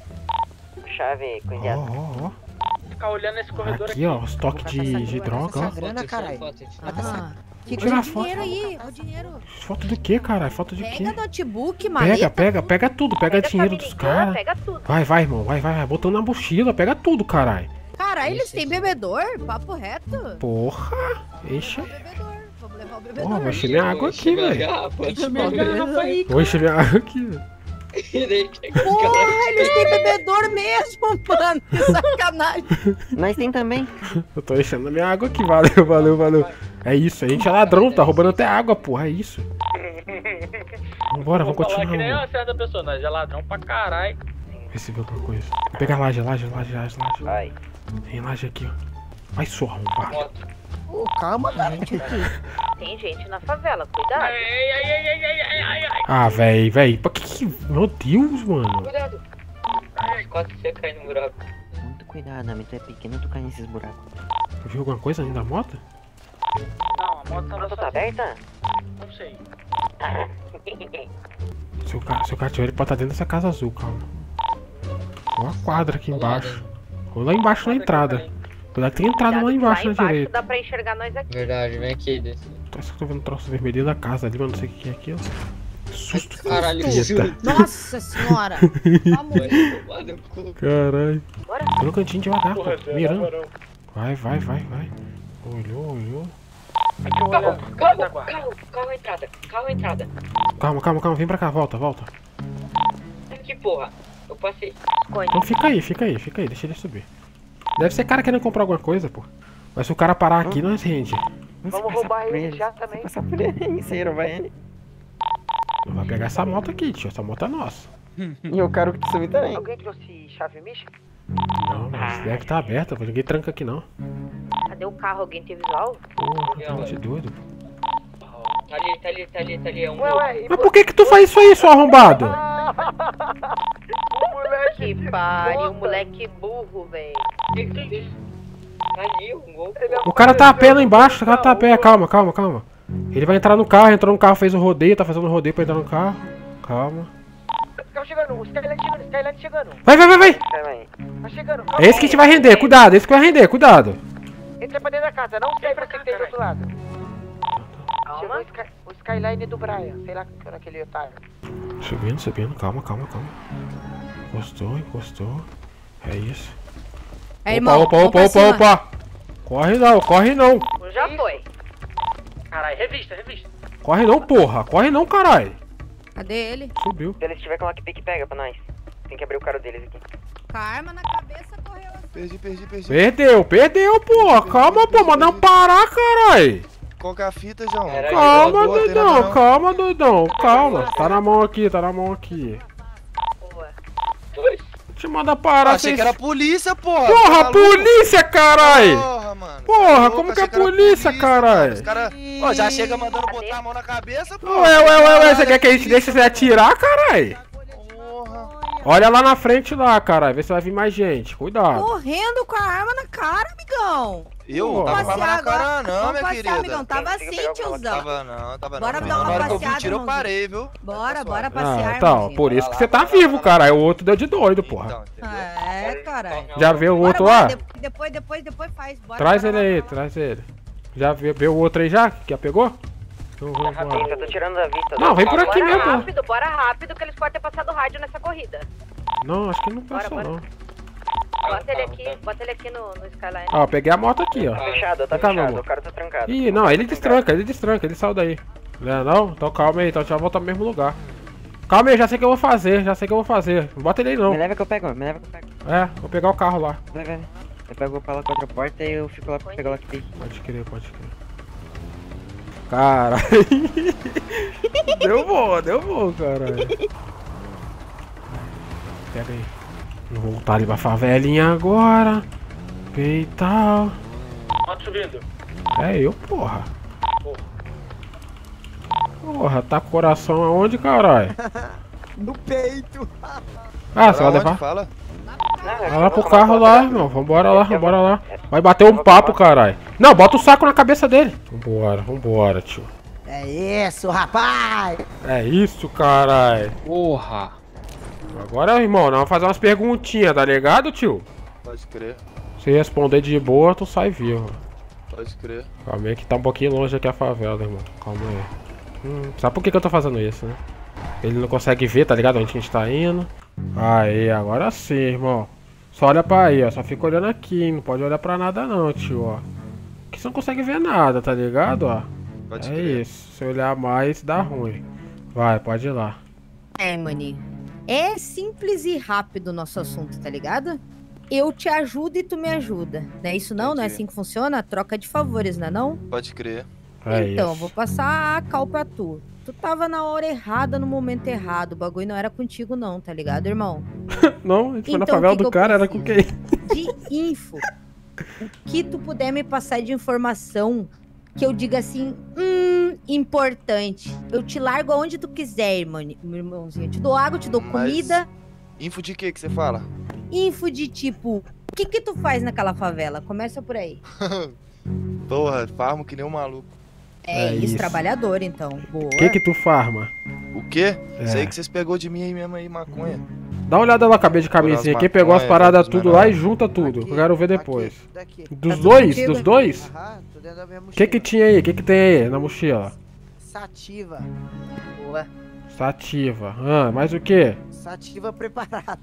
Chave, Ó, cuidado. ó, ó. Ficar olhando esse corredor aqui. Aqui, ó, estoque de, de droga, ó. Grana, caralho. Ah, Que tira o foto. dinheiro aí, o dinheiro. Foto do que, caralho? Foto de quê? Pega notebook, maleta. Pega, pega, pega tudo, pega, Pega dinheiro sua dos minigun, caras. pega tudo. Vai, vai, irmão, vai, vai, vai, botando na mochila, pega tudo, caralho. Caralho, eles têm bebedor? Papo reto. Porra, enche. Bebedor. Vamos levar o Pô, bebedor. vou encher minha água aqui, velho. Enche minha garrafa aí. Vou encher minha água aqui, velho. Porra, eles têm bebedor mesmo, mano. Que sacanagem. Nós tem também. Eu tô enchendo a minha água aqui, valeu, valeu, valeu. É isso, a gente é ladrão, tá roubando até água, porra, é isso. Vambora, vamos Vou falar continuar. que nem mano. uma certa pessoa, nós é ladrão pra caralho. Vê se vê alguma coisa. Vou pegar a laje, laje, laje, laje, laje. Vai. Tem laje aqui, ó. Vai só, arrombado. Ô, calma, cara. Tem gente na favela, cuidado. Ai, ai, ai, ai, ai, ai, ai, ai. Ah, véi, véi. Pra que que... Meu Deus, mano. Cuidado. Ai, quase você cai no buraco. Muito cuidado, amigo. Tu é pequeno, tu cai nesses buracos. Viu alguma coisa ainda da moto? Não, a moto tava Tá sozinha. aberta? Não sei. Se o cara, se o cara tiver, ele pode estar dentro dessa casa azul, calma. Olha a quadra aqui embaixo. Ou lá embaixo na entrada. Cuidado que tem entrada lá embaixo na direita. Dá pra enxergar nós aqui. Verdade, vem aqui. Desce. Parece que eu tô vendo um troço vermelhinho da casa ali, mas não sei o que é aquilo. Susto. Caralho, Eita. Nossa senhora. Vamos. Vai tomar no cu. Caralho. Bora. Tô no cantinho devagar, pô. Porra, Zé, na Mirando. moral. Vai, vai, vai, vai. Olhou, olhou. Aqui eu Carro, olhando. carro, Retaguarda. carro, carro entrada, carro entrada. Calma, calma, calma. Vem pra cá, volta, volta. Aqui, porra. Eu passei. Então fica aí, fica aí, fica aí. Deixa ele subir. Deve ser cara querendo comprar alguma coisa, pô. Mas se o cara parar aqui, nós rende. Vamos roubar ele já também. Passar por ele, isso aí não vai ele. Não vai pegar essa moto aqui, tio. Essa moto é nossa. E eu quero que tu subir também. Alguém trouxe chave micha? Não, mas deve estar aberta, pô. Ninguém tranca aqui, não. Cadê o carro? Alguém tem visual? Porra, tá de doido. Tá ali, tá ali, tá ali, tá ali. É um Ué, ué, e Mas por que que tu faz isso aí, seu arrombado? o moleque que pariu, moleque burro, velho. Tá ali, um gol. O cara tá a pé lá embaixo, o cara tá a pé. Calma, calma, calma. Ele vai entrar no carro, entrou no carro, fez o rodeio, tá fazendo o rodeio pra entrar no carro. Calma. Tá chegando, o Skyline chegando, o Skyline chegando. Vai, vai, vai, vai. Tá chegando. É esse que te vai render, cuidado, esse que vai render, cuidado. Entra pra dentro da casa, não sai pra quem tem do outro lado. Chegou o, Sky, o Skyline do Brian, sei lá que era aquele otário. Subindo, subindo, calma, calma, calma. Encostou, encostou. É isso. É, Opa, irmão, opa, vamos opa, pra opa, cima. opa. Corre não, corre não. Já foi. Caralho, revista, revista. Corre não, porra. Corre não, caralho. Cadê ele? Subiu. Se eles estiver com lockpick, pega pra nós. Tem que abrir o carro deles aqui. Com a arma na cabeça, correu. Perdi, perdi, perdi. Perdeu, perdeu, porra. Calma, pô, manda eu parar, caralho. Qual que é a fita, João? Calma, doidão, calma, doidão. Calma. Tá na mão aqui, tá na mão aqui. Te manda parar, Achei vocês... que era polícia, porra. Porra, Tá polícia, caralho. Porra, mano. Porra, como que é polícia, caralho? Os caras já chega mandando botar a mão na cabeça, pô. Ué, ué, ué, ué, você quer que a gente deixe você atirar, caralho? Olha lá na frente lá, caralho, vê se vai vir mais gente, cuidado. Correndo com a arma na cara, amigão. Eu não tava com a arma na cara, não, Vamos minha passear, querida. amigão, tava assim, tiozão. Tava não, tava Bora não. dar uma Na hora que eu vi o passeada, tiro, eu irmãozinho. parei, viu? Bora, bora Ah, passear, então, irmãozinho. por isso que você tá vivo, caralho, o outro deu de doido, porra. É, caralho. Já viu o Bora, outro bora, lá? de- Depois, depois, depois faz. Bora, Traz bora, ele bora, aí, traz ele. Já viu, viu o outro aí já? Que já pegou? Então vamos embora. Eu tô tirando a vista. Não, vem por aqui bora mesmo. rápido, bora rápido, que eles podem ter passado rádio nessa corrida. Não, acho que não passou Bora, não. Bota ele aqui, bota ele aqui no, no Skyline. Ó, peguei a moto aqui, ó. Fechado, tá Calma, fechado, amor. o cara tá trancado. Ih, não, ele destranca, ele destranca, ele saiu daí. Não é não? Então calma aí, então já volta pro mesmo lugar. Calma aí, já sei o que eu vou fazer, já sei o que eu vou fazer. Não bota ele aí não. Me leva que eu pego, me leva que eu pego. É, vou pegar o carro lá. Vai, vai. Eu pego pela outra porta e eu fico lá pra pegar o lockpick. Pode crer, pode crer. Caralho. Deu bom, deu bom, caralho. Pega aí. Vou voltar ali pra favelinha agora. Peital. Moto subindo. É eu, porra. Porra, tá com o coração aonde, caralho? No peito. Ah, você vai levar? Fala. Vai lá pro carro lá, irmão. Vambora lá, vambora lá. Vai bater um papo, caralho. Não, bota o saco na cabeça dele. Vambora, vambora, tio. É isso, rapaz. É isso, caralho. Porra. Agora, irmão, nós vamos fazer umas perguntinhas, tá ligado, tio? Pode crer, Se responder de boa, tu sai vivo. pode crer. Calma aí que tá um pouquinho longe aqui a favela, irmão. Calma aí. Hum, sabe por que, que eu tô fazendo isso, né? Ele não consegue ver, tá ligado? Onde a gente tá indo. Aí, agora sim, irmão. Só olha pra aí, ó. Só fica olhando aqui. Não pode olhar pra nada não, tio, ó. Aqui você não consegue ver nada, tá ligado, ó? Pode é crer. isso. Se olhar mais, dá ruim. Vai, pode ir lá. É, maninho. É simples e rápido o nosso assunto, tá ligado? Eu te ajudo e tu me ajuda. Não é isso não? Não é assim que funciona? Troca de favores, não é não? Pode crer. É Então, isso. vou passar a cal pra tu. Tu tava na hora errada, no momento errado. O bagulho não era contigo não, tá ligado, irmão? Não, a gente foi na Então, favela o que do que eu cara, era com quem? De info. O que tu puder me passar de informação que eu diga assim, hum, importante. Eu te largo aonde tu quiser, irmão, meu irmãozinho. Eu te dou água, eu te dou Mas- comida. Info de que que você fala? Info de tipo, o que que tu faz naquela favela? Começa por aí. Porra, farmo que nem um maluco. É, É isso, isso. trabalhador, então. Boa. O que que tu farma? O quê? É. Sei que vocês pegou de mim aí mesmo aí, maconha. Dá uma olhada lá, cabelo de camisinha. Quem pegou as paradas tudo lá e junta tudo. Eu quero ver depois. Dos Tá dois? contigo? Dos dois? Aham, tô dentro da minha O mochila. que que tinha aí? O que que tem aí na mochila? Sativa. Boa. Sativa. Ah, mais o que? Sativa preparada.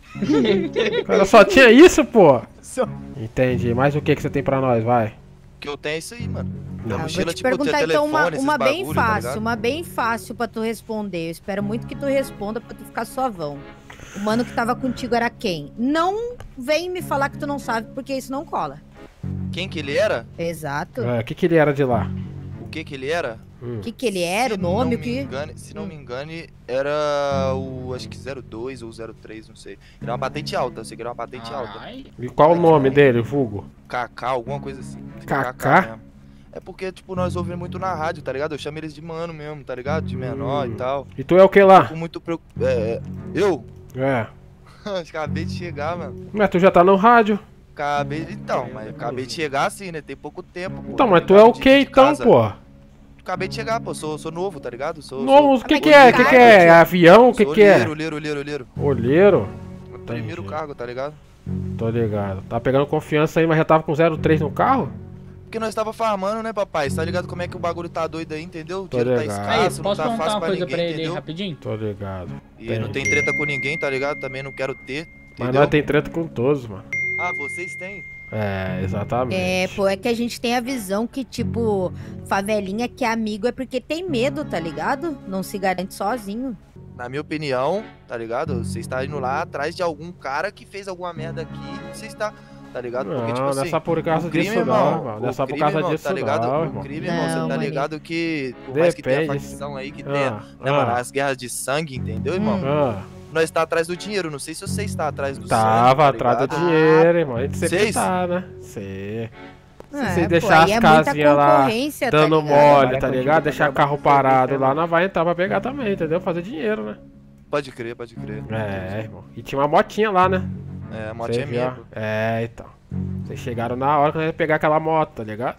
Cara, só tinha isso, pô. Só. Entendi. Mais o que que você tem pra nós? Vai. O que eu tenho é isso aí, mano. Na Ah, mochila, vou te tipo, tinha perguntar então uma, telefone, esses uma bem bagulho, tá fácil, ligado? uma bem fácil pra tu responder. Eu espero muito que tu responda pra tu ficar suavão. O mano que tava contigo era quem? Não vem me falar que tu não sabe, porque isso não cola. Quem que ele era? Exato. É, o que que ele era de lá? O que que ele era? Hum. O que que ele era, o Se nome, não o que... me engane, se não me engane, era o, acho que zero dois ou zero três, não sei. Era uma patente alta, eu sei que era uma patente alta. E qual o nome dele, vulgo? Kaká, alguma coisa assim. Kaká? mesmo. É porque, tipo, nós ouvimos muito na rádio, tá ligado? Eu chamo eles de mano mesmo, tá ligado? De menor Hum. e tal. E tu é o que lá? Fico muito preocupado. É, eu? É. Acabei de chegar, mano. Mas tu já tá no rádio. Acabei de... Então, mas acabei de chegar assim, né? Tem pouco tempo, pô. Então, tá mas tu é ligado? o De- que de então, casa. pô? Acabei de chegar, pô. Sou, sou novo, tá ligado? Sou, Não, sou... o que que é? O que que é? É avião? O que Sou que é? olheiro, olheiro, olheiro, olheiro. Olheiro? Primeiro cargo, tá ligado? Tô ligado. Tá pegando confiança aí, mas já tava com zero três no carro? Porque nós tava farmando, né, papai? Tá ligado como é que o bagulho tá doido aí, entendeu? O Tô dinheiro tá ligado. escasso, Aí, não posso tá perguntar fácil uma pra coisa ninguém, pra ele aí entendeu? rapidinho? Tô ligado. E não tem Entendi. treta com ninguém, tá ligado? Também não quero ter, Mas entendeu? nós tem treta com todos, mano. Ah, vocês têm? É, exatamente. É, pô, é que a gente tem a visão que, tipo, favelinha que é amigo é porque tem medo, tá ligado? Não se garante sozinho. Na minha opinião, tá ligado? Você está indo lá atrás de algum cara que fez alguma merda aqui e você está, tá ligado? Porque, Não, tipo não assim, é só por causa o crime, disso irmão, não, irmão. Não é o só por crime, causa irmão, disso tá ligado? não, O irmão. crime, irmão, Não, você tá maninho. ligado que, por mais que tenha Depende. facção aí, que Ah, tenha, né, ah. mano, as guerras de sangue, entendeu, irmão? Ah, Nós está atrás do dinheiro, não sei se você está atrás do sangue, tava tá atrás do ligado? dinheiro, irmão. A gente sempre Vocês? tá, né? Sim. Se É, você pô, deixar aí as é muita casinhas lá concorrência, tá dando ligado? mole, tá ligado? Deixar carro parado lá, nós vai entrar pra pegar também, entendeu? Fazer dinheiro, né? Pode crer, pode crer. É, irmão. E tinha uma motinha lá, né? É, a Cê motinha é viu? minha, pô. É, então. Vocês chegaram na hora que nós ia pegar aquela moto, tá ligado?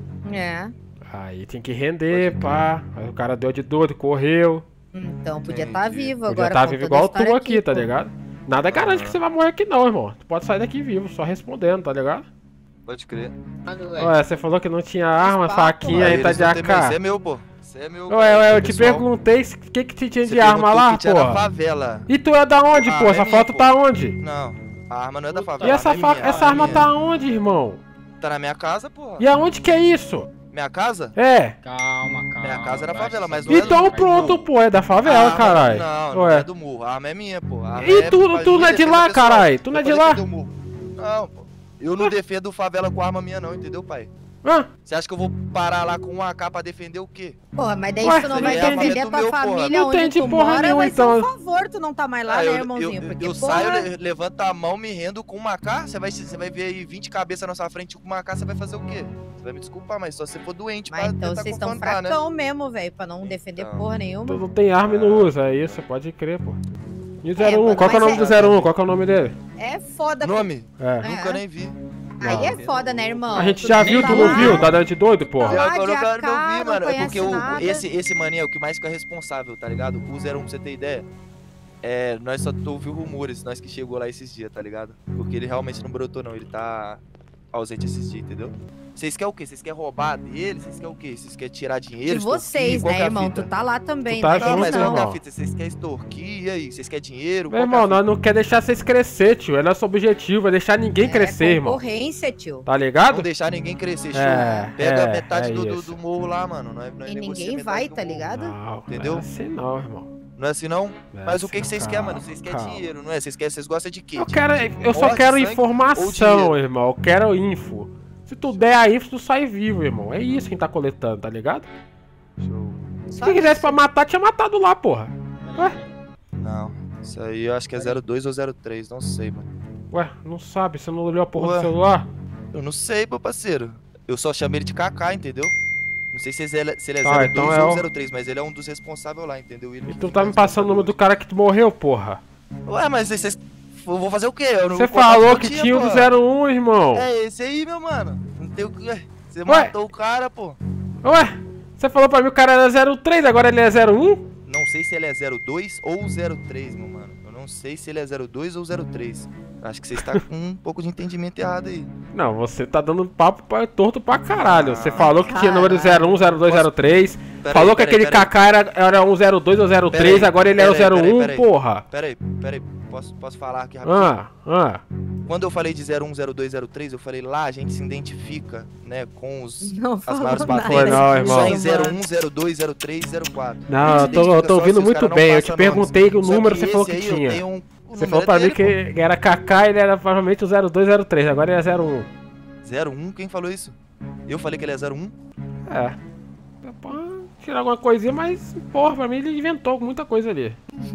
É. Aí tinha que render, pá. Aí o cara deu de doido, correu. Então, podia estar vivo Podia agora. estar com vivo toda a igual tu história aqui, tá pô. ligado? Nada garante que você vai morrer aqui não, irmão. Tu pode sair daqui vivo, só respondendo, tá ligado? Pode crer. Ué, você falou que não tinha arma, papo, faquinha, aí tá de A Isso é K. meu, pô. Isso é meu. Ué, ué, eu te pessoal. perguntei o que que te tinha Você de arma perguntou lá, que tinha na porra. favela. E tu é da onde, Ah, pô? é Essa minha, foto pô. tá onde? Não, A arma não é da favela. E essa, a arma é fa... minha, essa a arma minha. tá onde, irmão? Tá na minha casa, porra. E aonde que é isso? Minha casa? É. Calma, calma. Minha casa é na favela, mas não é Então do... pronto, pô, é da favela, caralho. Não, não Ué. é do morro. A arma é minha, pô. A arma E é tu, pra tu minha não é de defesa lá, pessoal. caralho? Tu não é Eu de falei lá? que é do morro. Não, pô. Eu não defendo favela com arma minha, não, entendeu, pai? Hã? Você acha que eu vou parar lá com um A K pra defender o quê? Porra, mas daí Ué, tu não você vai não defender entende. a tua Meu, porra. família Não onde tem de tu porra mora, nenhuma, vai ser um então. favor tu não tá mais lá, Ah, né, eu, irmãozinho? eu, Porque, eu porra... saio, le- levanto a mão, me rendo com uma A K, você vai, você vai ver aí vinte cabeças na sua frente com uma A K, você vai fazer o quê? Você vai me desculpar, mas só se você for doente Mas pra então tentar vocês estão confrontar, né? fracão mesmo, velho, pra não defender porra nenhuma. Tu não tem arma e não usa, é isso, pode crer, pô. E o zero um, mano, qual que é o mas nome é- do zero um? Qual que é o nome dele? É foda. Nome? É. Nunca nem vi. Aí é foda, né, irmão? A gente Tu já nem viu, tá tu não lá, viu? Tá dando de doido, porra? lá Eu, eu, de eu A K, não vi, não mano. É porque conhece o, nada. esse, esse maninho é o que mais fica responsável, tá ligado? O zero um, pra você ter ideia. É, nós só ouviu rumores, nós que chegou lá esses dias, tá ligado? Porque ele realmente não brotou, não. Ele tá ausente esses dias, entendeu? Vocês querem o quê? Vocês querem roubar dele? Vocês querem o quê? Vocês querem tirar dinheiro? De vocês, extorquir? Qual que né, é a irmão? fita? Tu tá lá também, Tu tá né? Não, junto, mas qual que é a irmão. fita? Vocês querem extorquir? E aí? Vocês querem dinheiro? Meu Qual que é a irmão, nós fita? não quer deixar vocês crescer, tio. É nosso objetivo, é deixar ninguém crescer, irmão. Concorrência, tio. Tá ligado? Não deixar ninguém crescer, show. É, Pega é, metade é do, do, isso. do morro lá, mano. Não é, não é E negocia ninguém metade vai, do tá morro. ligado? Não, Entendeu? não é assim não, irmão. Não é assim, não? Não é Mas o assim, que, que vocês calma, querem, mano? Vocês querem calma. dinheiro, não é? Vocês querem, vocês gostam de quê? Eu, De quero, eu só morte, quero sangue ou informação, dinheiro? irmão. Eu quero info. Se tu der a info, tu sai vivo, irmão. É isso que a gente tá coletando, tá ligado? Se quem quisesse pra matar, tinha matado lá, porra. Ué? Não, isso aí eu acho que é zero dois ou zero três, não sei, mano. Ué, não sabe? Você não olhou a porra Ué. do celular? Eu não sei, meu parceiro. Eu só chamei ele de Kaká, entendeu? Não sei se ele é, se ele é Tá, zero dois então é ou o- zero três, mas ele é um dos responsáveis lá, entendeu? Ele E tu tá me passando o nome do cara que tu morreu, porra. Ué, mas vocês... Eu vou fazer o quê? Eu não Você vou contar falou pra que tia, tinha o do pô. zero um, irmão. É esse aí, meu mano. Não tem o que... Ué, Você Ué? matou o cara, pô. Ué, você falou pra mim que o cara era zero três, agora ele é zero um? Não sei se ele é zero dois ou zero três, meu mano. Eu não sei se ele é zero dois ou zero três. Acho que você está com um pouco de entendimento errado aí. Não, você tá dando papo pra, torto pra caralho. Você falou que tinha número zero um, zero dois, zero três. Pera Falou aí, que pera aí, aquele pera aí. Kaká era, era um zero dois ou zero Pera três, aí, agora ele é o pera aí, zero pera aí, um, pera aí. porra. Pera aí, pera aí. Posso, posso falar aqui rapidinho? Ah, ah. Quando eu falei de zero um, zero dois, zero três, eu falei lá a gente se identifica, né, com os, Não as falou maiores nada. patentes. Foi não, irmão. Só em zero um, zero dois, zero três, zero quatro. Não, eu tô, eu tô ouvindo muito bem. Eu te perguntei o número, você falou que tinha. Um, Você falou pra mim que era Kaká e ele era provavelmente o zero dois, zero três, agora ele é zero um. zero um? Quem falou isso? Eu falei que ele é zero um? É. Pô, tirar alguma coisinha, mas, porra, pra mim ele inventou muita coisa ali.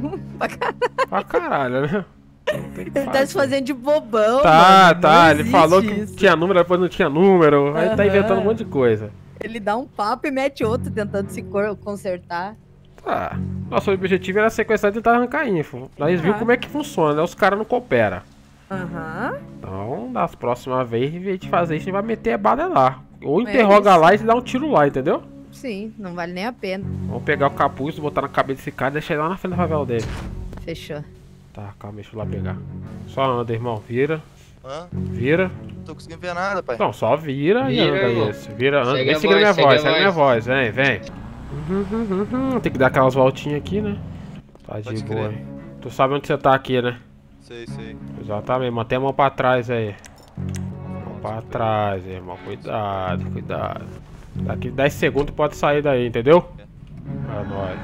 Pra caralho, né? Ele tá se fazendo de bobão, Tá, mano. tá, Não ele existe falou que isso. tinha número, depois não tinha número. Aí tá Aham. inventando um monte de coisa. Ele dá um papo e mete outro tentando se cor- consertar. Tá. Nosso objetivo era sequestrar e tentar arrancar info. Nós vimos Ah. como é que funciona, né? Os caras não cooperam. Aham. Então, das próximas vezes, em vez de fazer isso, a gente vai meter a bala lá. Ou É interroga isso. lá e dá um tiro lá, entendeu? Sim, não vale nem a pena. Vamos pegar o capuz, botar na cabeça desse cara e deixar ele lá na frente da favela dele. Fechou. Tá, calma, deixa eu lá pegar. Só anda, irmão. Vira. Hã? Vira. Não tô conseguindo ver nada, pai. Não, só vira e Vira, anda irmão. isso. Vira, anda. Segue Vem a seguindo minha voz, segue voz, a segue minha voz. voz. Vem, vem. Uhum, uhum, uhum. Tem que dar aquelas voltinhas aqui, né? Tá de Pode boa. crer. Hein? Tu sabe onde você tá aqui, né? Sei, sei. Exatamente. Mantém a mão pra trás aí. Mão pra trás, irmão. Cuidado, cuidado. Daqui dez segundos pode sair daí, entendeu? É nóis.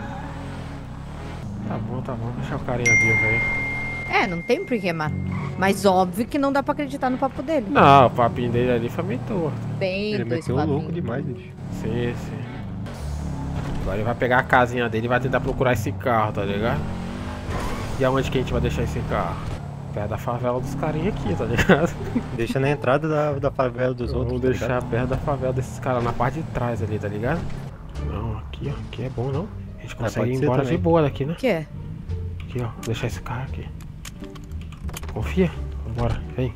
Tá bom, tá bom. Deixa o carinha vivo aí. É, não tem por que matar. Mas óbvio que não dá pra acreditar no papo dele. Não, o papinho dele ali foi meio torto. Bem Ele dois meteu o louco papinhos. demais, bicho. Sim, sim. Agora ele vai pegar a casinha dele e vai tentar procurar esse carro, tá ligado? E aonde que a gente vai deixar esse carro? Perto da favela dos carinha aqui, tá ligado? Deixa na entrada da, da favela dos outros. Vamos tá deixar ligado? perto da favela desses caras, na parte de trás ali, tá ligado? Não, aqui, ó. Aqui é bom, não? A gente consegue pode ir ser embora também. de boa daqui, né? O quê? Aqui, ó. Vou deixar esse carro aqui. Confia? Vambora, vem.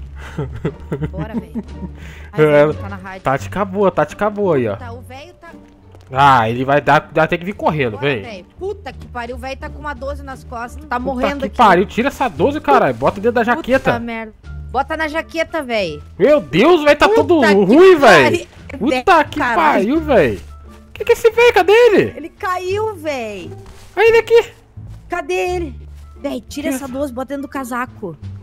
Bora, velho. É, Tá na rádio. tática boa, tática boa aí, ó. Tá, o velho tá... Ah, ele vai dar, vai ter que vir correndo, Bora, vem. velho. Puta que pariu, o velho tá com uma doze nas costas. Tá Puta morrendo que aqui. pariu, tira essa doze, caralho. Bota dentro da jaqueta. Puta merda. Bota na jaqueta, velho. Meu Deus, velho, tá todo Puta que ruim, velho. pariu. Puta que Caralho. pariu, velho. Que que é esse velho? Cadê ele? Ele caiu, velho. Aí ele aqui. Cadê ele? Véi, tira essa doze, bota dentro do casaco.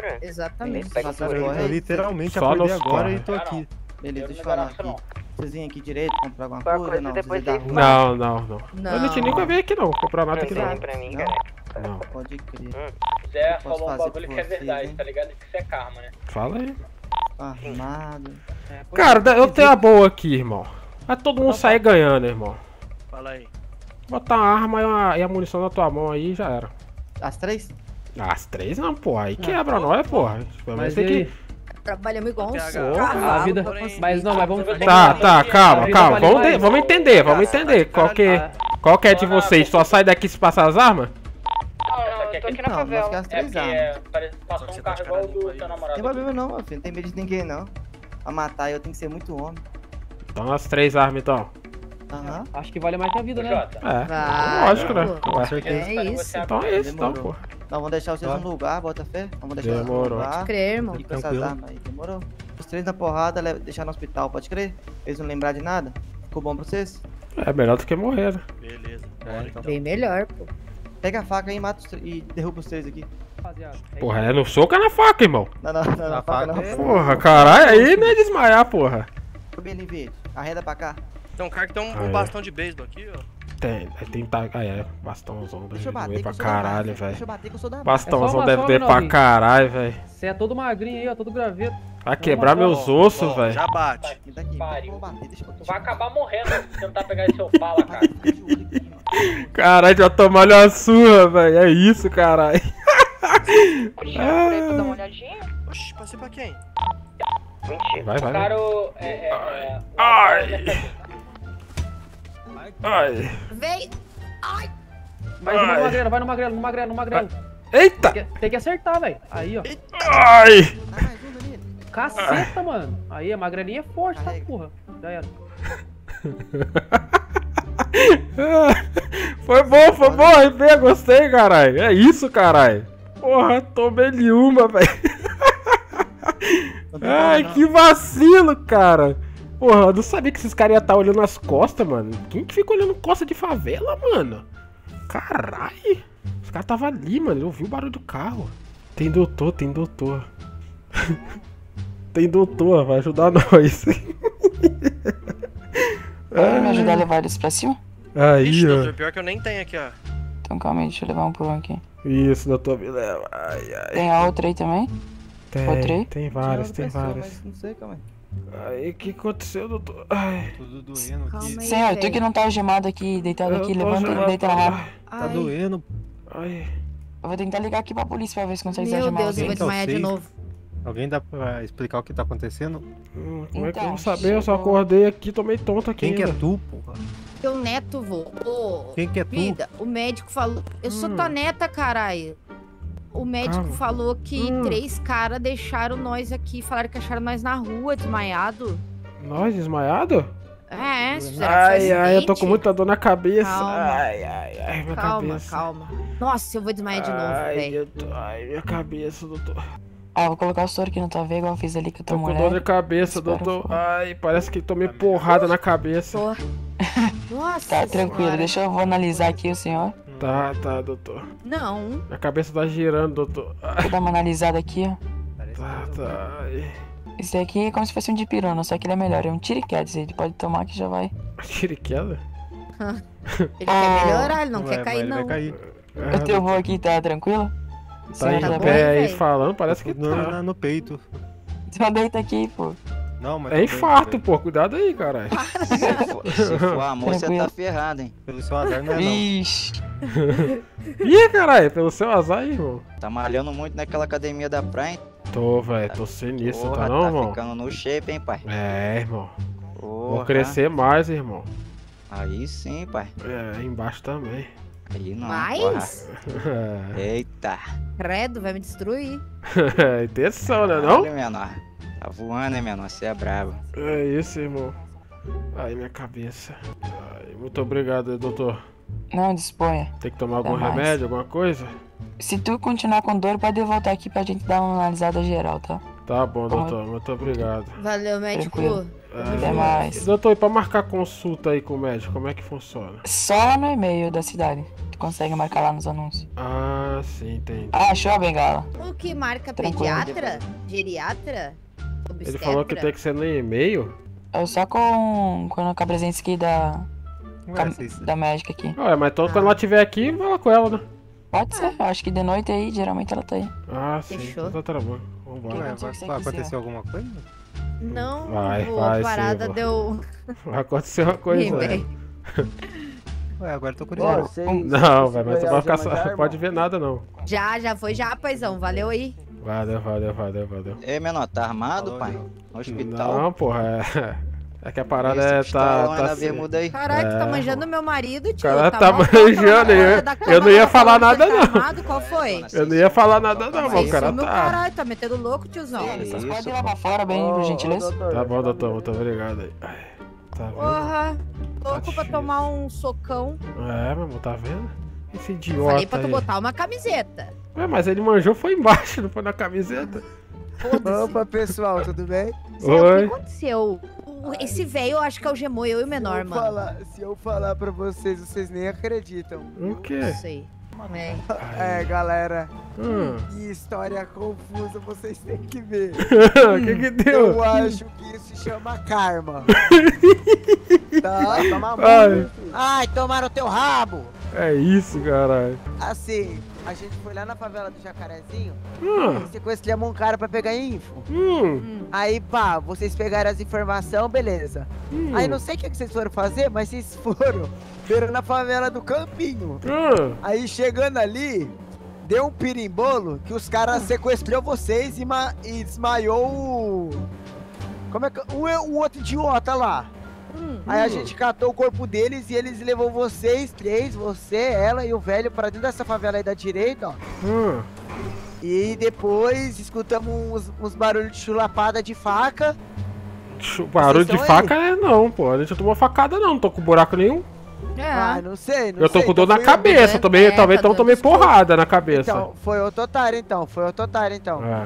agora? Exatamente. Cara, eu, eu literalmente Só acordei nos agora corre. e tô aqui. Beleza, deixa eu falar aqui. Vocês vêm aqui direito comprar alguma Qualquer coisa? coisa Não, depois vocês vocês dá Não, não, não. Não. A gente nunca veio aqui não, comprar nada aqui Não não. tem pra mim, Não. cara. Não. Pode crer. O Zé Eu posso falou um fazer bagulho por que é vocês, verdade, hein? tá ligado? Que isso é karma, né? Fala aí. Armado. Cara, eu tenho a boa aqui, irmão. Vai todo mundo sair ganhando, irmão. Fala aí. Botar uma arma e, uma, e a munição na tua mão aí já era. As três? As três não, porra. Aí quebra nós, porra. Pelo menos Mas tem e que. aí? Trabalhamos igual um A vida. Mas não, mas vamos. Tá, tá, calma, A vida calma. vale Vamos, mais. de- vamos entender, vamos entender. Qual que, qual que é de vocês? Só sai daqui se passar as armas? Não, eu tô aqui na Não, nós favela. quer as É três porque armas. é, pare- passou um carro igual o do teu Não namorado. tem problema não, meu filho. Não tem medo de ninguém, não. Pra matar eu tenho que ser muito homem. Então as três armas, então. Aham. Acho que vale mais que a vida, né? É, Vai, lógico, né? pô. Ué. É isso. Então é isso, então, Demorou. pô. Nós vamos deixar vocês no lugar, bota fé. Vamos deixar vocês no Demorou. lugar. Pode crer, irmão. E com essas Tranquilo. armas aí, demorou? Os três na porrada, leva- deixar no hospital, pode crer? Eles não lembrar de nada? Ficou bom pra vocês? É melhor do que morrer, né? Beleza. Bem melhor, pô. Pega a faca aí e mata os três e derruba os três aqui. Porra, é no soco ou é na faca, irmão? Não, não, não, na faca não. Porra, caralho, aí não é desmaiar, porra. Ô, Bem Verde, arreda pra cá. Tem um cara que tem um, Ah, um é. bastão de beisebol aqui, ó. Tem, tem tá. Ah, é, bastãozão deve Deixa eu bater doer que pra eu sou da massa. caralho, velho. Deixa eu bater que eu sou da massa. Bastãozão É só uma deve só, doer pra Menolinho. caralho, velho. Você é todo magrinho aí, ó, todo graveto. Vai quebrar meus ossos, velho. Já bate. Me dá aqui, Pariu. vou bater, deixa eu Tu vai acabar morrendo se tentar pegar esse seu fala, cara. Caralho, já tomaram uma surra, velho. É isso, caralho. Pra dar uma olhadinha? Oxi, passei pra quem? Mentira. Vai, vai, O cara é. é, é Ai. Ai. Vem. Ai. Vai no Ai. magrelo, vai no magrelo, no magrelo, no magrelo. Eita! Tem que, tem que acertar, velho. Aí, ó. Ai! Caceta, mano. Aí, a magrelinha é forte, tá, porra. Já era. Foi bom, foi bom, R P, gostei, caralho. É isso, caralho. Porra, tomei-lhe uma, velho. Ai, que vacilo, cara. Porra, eu não sabia que esses caras iam estar olhando as costas, mano. Quem que fica olhando costa de favela, mano? Caralho. Os caras estavam ali, mano. Eu ouvi o barulho do carro. Tem doutor, tem doutor. Tem doutor, vai ajudar nós. Pode me ajudar a levar eles pra cima? Aí, Ixi, ó. doutor, pior que eu nem tenho aqui, ó. Então calma aí, deixa eu levar um por um aqui. Isso, doutor, me leva. Ai, ai. Tem a outra aí também? Outra Tem, aí? tem várias, tem Pessoa, várias. mas Não sei, calma aí. Aí, o que aconteceu, doutor? Ai. Tudo doendo Calma aí, Senhor, tu velho. que não tá algemado aqui, deitado Eu aqui, tô levanta e algemado. deita na raba. Tá Ai. doendo. Ai. Eu vou tentar ligar aqui pra polícia pra ver se consegue Meu algemar Deus, eu vou alguém. Então, desmaiar de seis. novo. Alguém dá pra explicar o que tá acontecendo? Hum, como é que eu Então, vou saber? Eu só chegou- acordei aqui, tomei tonto aqui Quem que é ainda. tu, porra? Teu neto, vô. Ô, Quem que é tu? vida, o médico falou. Eu sou Hum. tua neta, caralho. O médico Calma. falou que Hum. três caras deixaram nós aqui. Falaram que acharam nós na rua, desmaiado. Nós, desmaiado? É, se fizeram Ai, ai, eu tô com acidente. muita dor na cabeça. Calma. Ai, ai, ai, minha Calma, cabeça. calma. Nossa, eu vou desmaiar de novo, Ai, velho. eu tô- ai, minha cabeça, doutor. Ah, vou colocar o soro aqui no tua veia, igual eu fiz ali com a tua Tô com mulher. dor de cabeça, Espera, doutor. por Ai, parece que tomei porrada na cabeça. Tô. Nossa, Tá tranquilo, senhora. deixa eu vou analisar aqui o senhor. Tá, tá, doutor. Não. Minha cabeça tá girando, doutor. Ai, Vou dar uma analisada aqui, ó. tá, tá. Ai. Esse aqui é como se fosse um dipirona, só que ele é melhor, é um tiriquete, ele pode tomar que já vai. Tiriquela? Ele quer melhorar, ele não Vai, quer cair, vai, não. Vai cair. O teu vô aqui tá tranquilo? O Tá senhor em tá bom, pé aí velho? falando, parece que no, tá. na- no peito. Então deita aqui, pô. Não, mas. É tô bem, infarto, tô bem. pô. Cuidado aí, caralho. Se for, se for amor, você Tranquilo. tá ferrado, hein? Pelo seu azar não é não. Vixe. Ih, caralho, pelo seu azar aí, irmão. Tá malhando muito naquela academia da praia, hein? Tô, velho, tô sinistro, Porra, tá não, tá irmão? ficando no shape, hein, pai? É, irmão. Porra. Vou crescer mais, irmão. Aí sim, pai. É, embaixo também. Aí não. Mas, porra. Eita. credo, vai me destruir. É intenção, né não? Olha, menor. Tá voando, hein, menor? Você é brabo. É isso, irmão. Ai, minha cabeça. Ai, muito obrigado, doutor. Não, disponha. Tem que tomar algum mais. remédio, alguma coisa? Se tu continuar com dor, pode voltar aqui pra gente dar uma analisada geral, tá? Tá bom, doutor. Muito obrigado. Valeu, médico. Tranquilo. Ai, Até mais. Doutor, e pra marcar consulta aí com o médico, como é que funciona? Só no e-mail da cidade. Tu consegue marcar lá nos anúncios. Ah, sim, entendi. Ah, achou a bengala? O que marca Tranquilo. pediatra? Geriatra? Ele falou que tem que ser no e-mail? Eu só com, com, com a presença aqui da, Ué, com a- vocês- da médica aqui. Ué, mas então quando ela estiver aqui, fala com ela, né? Pode ser, eu acho que de noite aí, geralmente ela tá aí. Ah, sim. Fechou. Então tá bom. Vambora. Ué, Vai vai, acontecer vai aqui, acontecer senhor? alguma coisa? Não, Vai, pô, vai, a parada sim, deu... Vai acontecer uma coisa. Ih, né? véi. Ué, agora eu tô curioso. Não, velho, mas você vai ficar só. Não pode ver nada, não. Já, já foi já, paizão. Valeu aí. Valeu, valeu, valeu, valeu. Ei, menor, tá armado, pai? No hospital? Não, porra, é. É que a parada Esse é. pistolão Tá. é tá na assim. bermuda aí. Caralho, tu tá É, manjando meu marido, O tio. cara tá tá mó foca manjando, na eu, hora da eu não ia cama, falar falando nada, que tá não. armado, qual foi? Eu não ia falar nada, não, meu Isso, cara meu tá. caralho, tá metendo louco, tiozão. Vocês podem ir lá pra fora, bem, por gentileza? Tá bom, doutor, muito obrigado aí. Ai, Tá vendo? Porra, louco pra difícil. tomar um socão. É, meu irmão, tá vendo? Esse idiota. Falei pra tu aí. botar uma camiseta. Ué, mas ele manjou foi embaixo, não foi na camiseta. Opa, pessoal, tudo bem? Zé, o Oi. que aconteceu? O- Esse velho, eu acho que algemou eu e o menor, se eu mano. Falar, se eu falar pra vocês, vocês nem acreditam. O quê? Não sei. É. É, galera. Hum. Que história confusa, vocês têm que ver. O que que deu? Eu acho que isso se chama karma. Tá? Ai. Ai, tomaram teu rabo. É isso, caralho. Assim, a gente foi lá na favela do Jacarezinho Hum. e sequestramos um cara pra pegar info. Hum. Aí, pá, vocês pegaram as informações, beleza. Hum. Aí não sei o que que vocês foram fazer, mas vocês foram ver na favela do Campinho. Hum. Aí chegando ali, deu um pirimbolo que os caras sequestrou vocês e, ma e desmaiou o... Como é que... O, o outro idiota lá. Aí a gente catou o corpo deles e eles levou vocês, três, você, ela e o velho pra dentro dessa favela aí da direita, ó. Hum. E depois escutamos uns, uns barulhos de chulapada de faca. Chu- Barulho de Vocês estão faca é não, pô. A gente não tomou facada, não. Não tô com buraco nenhum. Ah, não sei, não Eu tô sei. com dor então na foi cabeça. eu- Tomei, É, talvez tá então tomei dando porrada na cabeça. Então, foi outro otário então, foi outro otário então. É.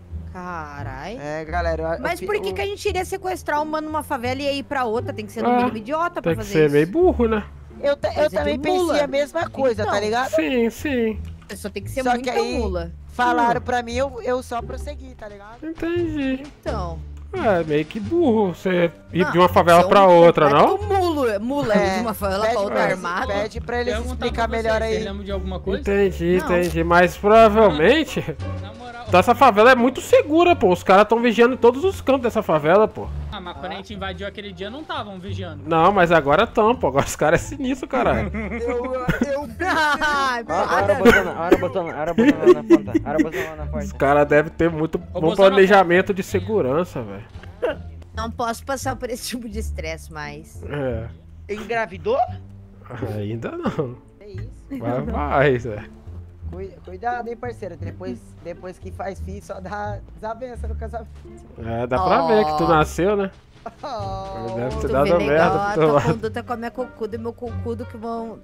Carai. É, galera. Mas eu- por que, o- que a gente iria sequestrar um mano numa favela e ir pra outra? Tem que ser no Ah, mínimo idiota pra Tem que fazer ser isso. meio burro, né? Eu, ta- eu Coisa de também mula. pensei a mesma coisa, Então. tá ligado? Sim, sim. Só tem que ser Só muita que aí mula. falaram pra mim, eu, eu só prossegui, tá ligado? Entendi. Então. É, meio que burro você ir Não, de uma favela você é um pra outra, não? completo Mula, mula É, de uma favela pede pra outra pra- armada. Pede pra eles Perguntar explicar pra melhor vocês, aí. vocês lembram de alguma coisa? Entendi, Não. entendi. Mas provavelmente. Então essa favela é muito segura, pô. Os caras estão vigiando em todos os cantos dessa favela, pô. Ah, mas quando a gente invadiu aquele dia, não estavam vigiando. Não, mas agora estão, pô. Agora os caras é sinistro, caralho. Eu, eu Ai, Ó, a hora botando, a hora botando, a hora botando lá na ponta, a hora botando lá na Os porta. caras devem ter muito bom Bolsonaro- planejamento de segurança, velho. Não posso passar por esse tipo de estresse mais. É. Engravidou? Ainda não. É isso. Vai mais, velho. Cui- Cuidado, hein, parceiro. Depois, depois que faz filho, só dá desavença no casamento. É, dá pra ver que tu nasceu, né? Oh, Deve ter Tu dado vê legal merda a pro teu tua lado. conduta com a minha cocuda e meu cocudo que vão...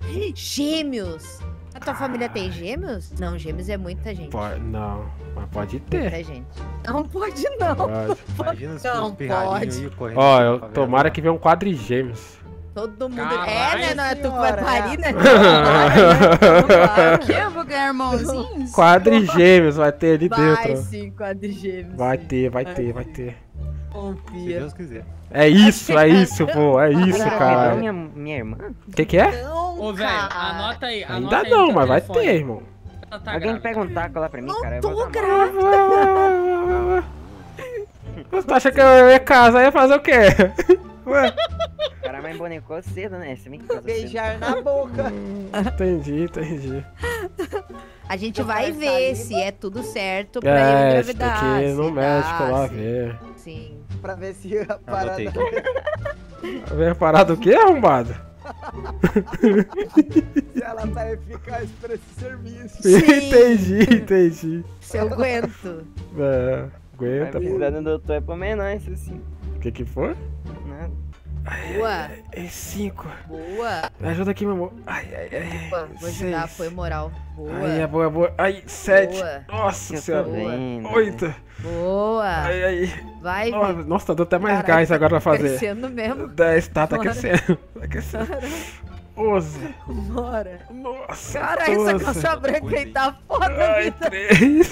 Gêmeos! A tua família tem gêmeos? Não, gêmeos é muita gente. Pode, não, mas pode ter. Muita gente. Não pode não. Pode. Imagina os Não pirralhinhos pode. aí correndo. Ó, assim eu, na favela. tomara que venha um quadrigêmeos. Todo mundo... Caralho, é, né? Não é tu que vai senhora, parir, né? É. O quê? Eu vou ganhar irmãozinhos? Quadrigêmeos vai ter ali Vai dentro. sim, quadrigêmeos. Vai sim. ter, vai ter, vai ter. Se Confia. Deus quiser. É isso, é isso, pô. É isso, Perdão, cara. minha, minha irmã? O que que é? Não, Ô, velho, cara. anota aí. anota Ainda aí não, no mas vai telefone. ter, irmão. Ela tá Alguém grávida. pega um taco lá pra mim, cara. eu Tô vou dar uma- grávida. Você acha que eu ia casar e ia fazer o quê? Ué? O cara mais bonecou cedo, né? Você me casa cedo. Beijar na boca. Entendi, entendi. A gente Eu vai faço ver saliva. se é tudo certo pra ele É, você tem engravidar. que ir no se médico dá, lá se- ver. Sim. Pra ver se a parada... Anotei. Ver parado o quê, arrombado? se ela tá eficaz pra esse serviço. Sim. Entendi, entendi. Se eu aguento. É, Vai aguenta, pô. precisar do doutor é pra menor, isso sim. O que que foi? Nada. Boa, É cinco. boa. Me ajuda aqui, meu amor. Ai, ai, ai. Boa, vou ajudar, Seis. foi moral. Boa. Ai, é boa, é boa. Ai, sete. Boa. Nossa Eu tô senhora. vendo. Oito. Boa. Ai, ai. Vai, Nossa, Vi. nossa, tá dando até mais Caralho, gás tá agora pra fazer. crescendo mesmo. dez, tá, tá Bora. aquecendo. Tá aquecendo. onze. Bora. Nossa. Caralho, essa doze. calça branca aí tá foda, Ai, vida. três.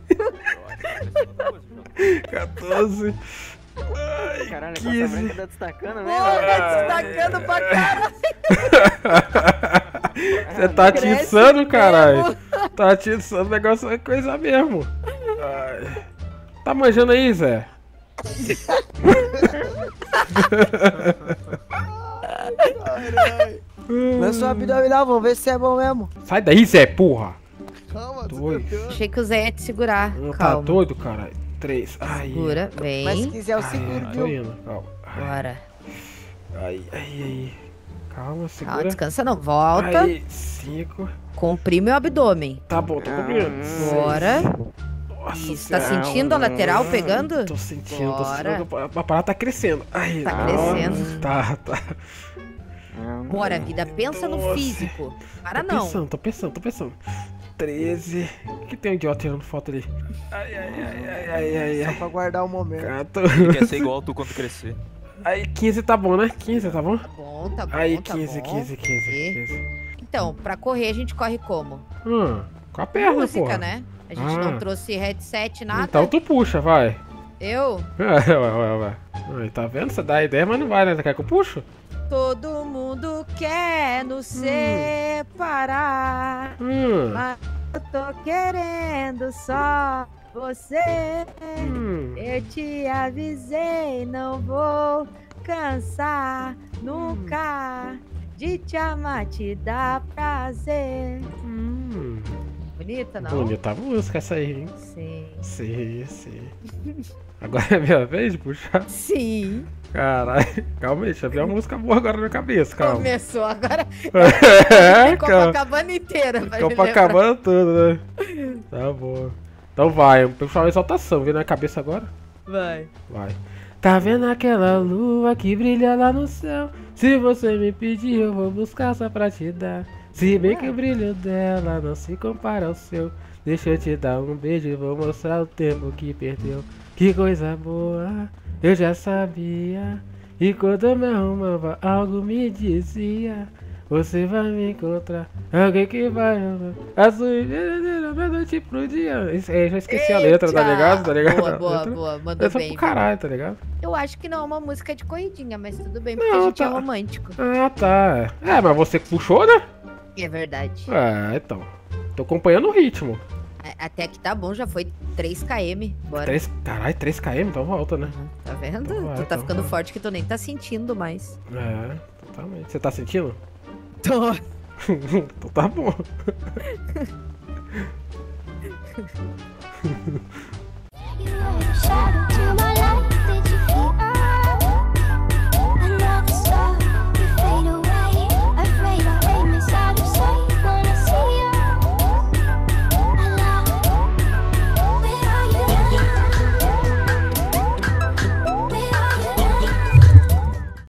quatorze. Ai, Caralho, a calça quinze. branca tá destacando mesmo. Porra, tá destacando pra caralho. Você tá Cresce atiçando, caralho. mesmo. Tá atiçando, o negócio é coisa mesmo. Ai. Tá manjando aí, Zé? Lança o abdominal, vamos ver se é bom mesmo. Sai daí, Zé, porra. Calma, Dois. Achei que o Zé ia te segurar. Não tá Calma. doido, caralho? Três. Ai. Segura, vem. Mas se quiser eu Ai, seguro, tô viu? indo, calma. Bora. Ai, ai, ai. Calma, segura. Calma, descansa não. Volta. Aí, cinco. Comprime o abdômen. Tá bom, tô comendo. Bora. Nossa Isso, tá Senhora. sentindo a lateral pegando? Tô sentindo, tô Bora. sentindo. A parada tá crescendo. Ai, Tá ó, crescendo. Tá, tá. Bora, vida. Pensa no Doze. físico. Para Tô não. pensando, tô pensando, tô pensando. treze. O que tem um idiota tirando foto ali? Ai, ai, ai, ai, ai, ai. Só ai. pra guardar o momento. quatorze. Ele quer ser igual tu quando crescer. Aí, quinze tá bom, né? quinze tá bom? Tá bom, tá bom, Aí, tá quinze, bom. quinze, quinze, E? quinze. Então, pra correr a gente corre como? Hum, com a perna, Música, porra. né? A gente Ah. não trouxe headset, nada. Então tu puxa, vai. Eu? Vai, vai, vai. Ai, tá vendo? Você dá a ideia, mas não vai, né? Você quer que eu puxo? Todo mundo quer nos separar. Hum. Mas eu tô querendo só você. Hum. Eu te avisei, não vou cansar nunca de te amar, te dar prazer. Hum. Bonita, não? Bonita a música essa aí, hein? Sim. Sim, sim. Agora é a minha vez de puxar? Sim. Caralho, calma aí, deixa eu ver uma música boa agora na minha cabeça, calma. Começou agora. É, calma. Copacabana inteira. pra me Copacabana toda, né? Tá bom. Então vai, vamos puxar uma exaltação, vem na cabeça agora? Vai. Vai. Tá vendo aquela lua que brilha lá no céu? Se você me pedir, eu vou buscar só pra te dar. Se bem que o brilho dela não se compara ao seu. Deixa eu te dar um beijo e vou mostrar o tempo que perdeu. Que coisa boa, eu já sabia. E quando eu me arrumava, algo me dizia: você vai me encontrar, alguém que vai amar a sua da noite pro dia. Isso aí, já esqueci a letra, tá ligado? Tá ligado? Boa, boa, Letra- boa. Mandou letra bem. pro caralho, tá ligado? Eu acho que não é uma música de corridinha, mas tudo bem, porque Não, a gente tá. é romântico. Ah, tá. É, mas você que puxou, né? É verdade. É, então. Tô acompanhando o ritmo. A- Até que tá bom, já foi três quilômetros. Bora. três, caralho, três quilômetros, então volta, né? Tá vendo? Então vai, tu tá então ficando vai. forte que tu nem tá sentindo mais. É, totalmente. Você tá sentindo? Tô. Então tá bom.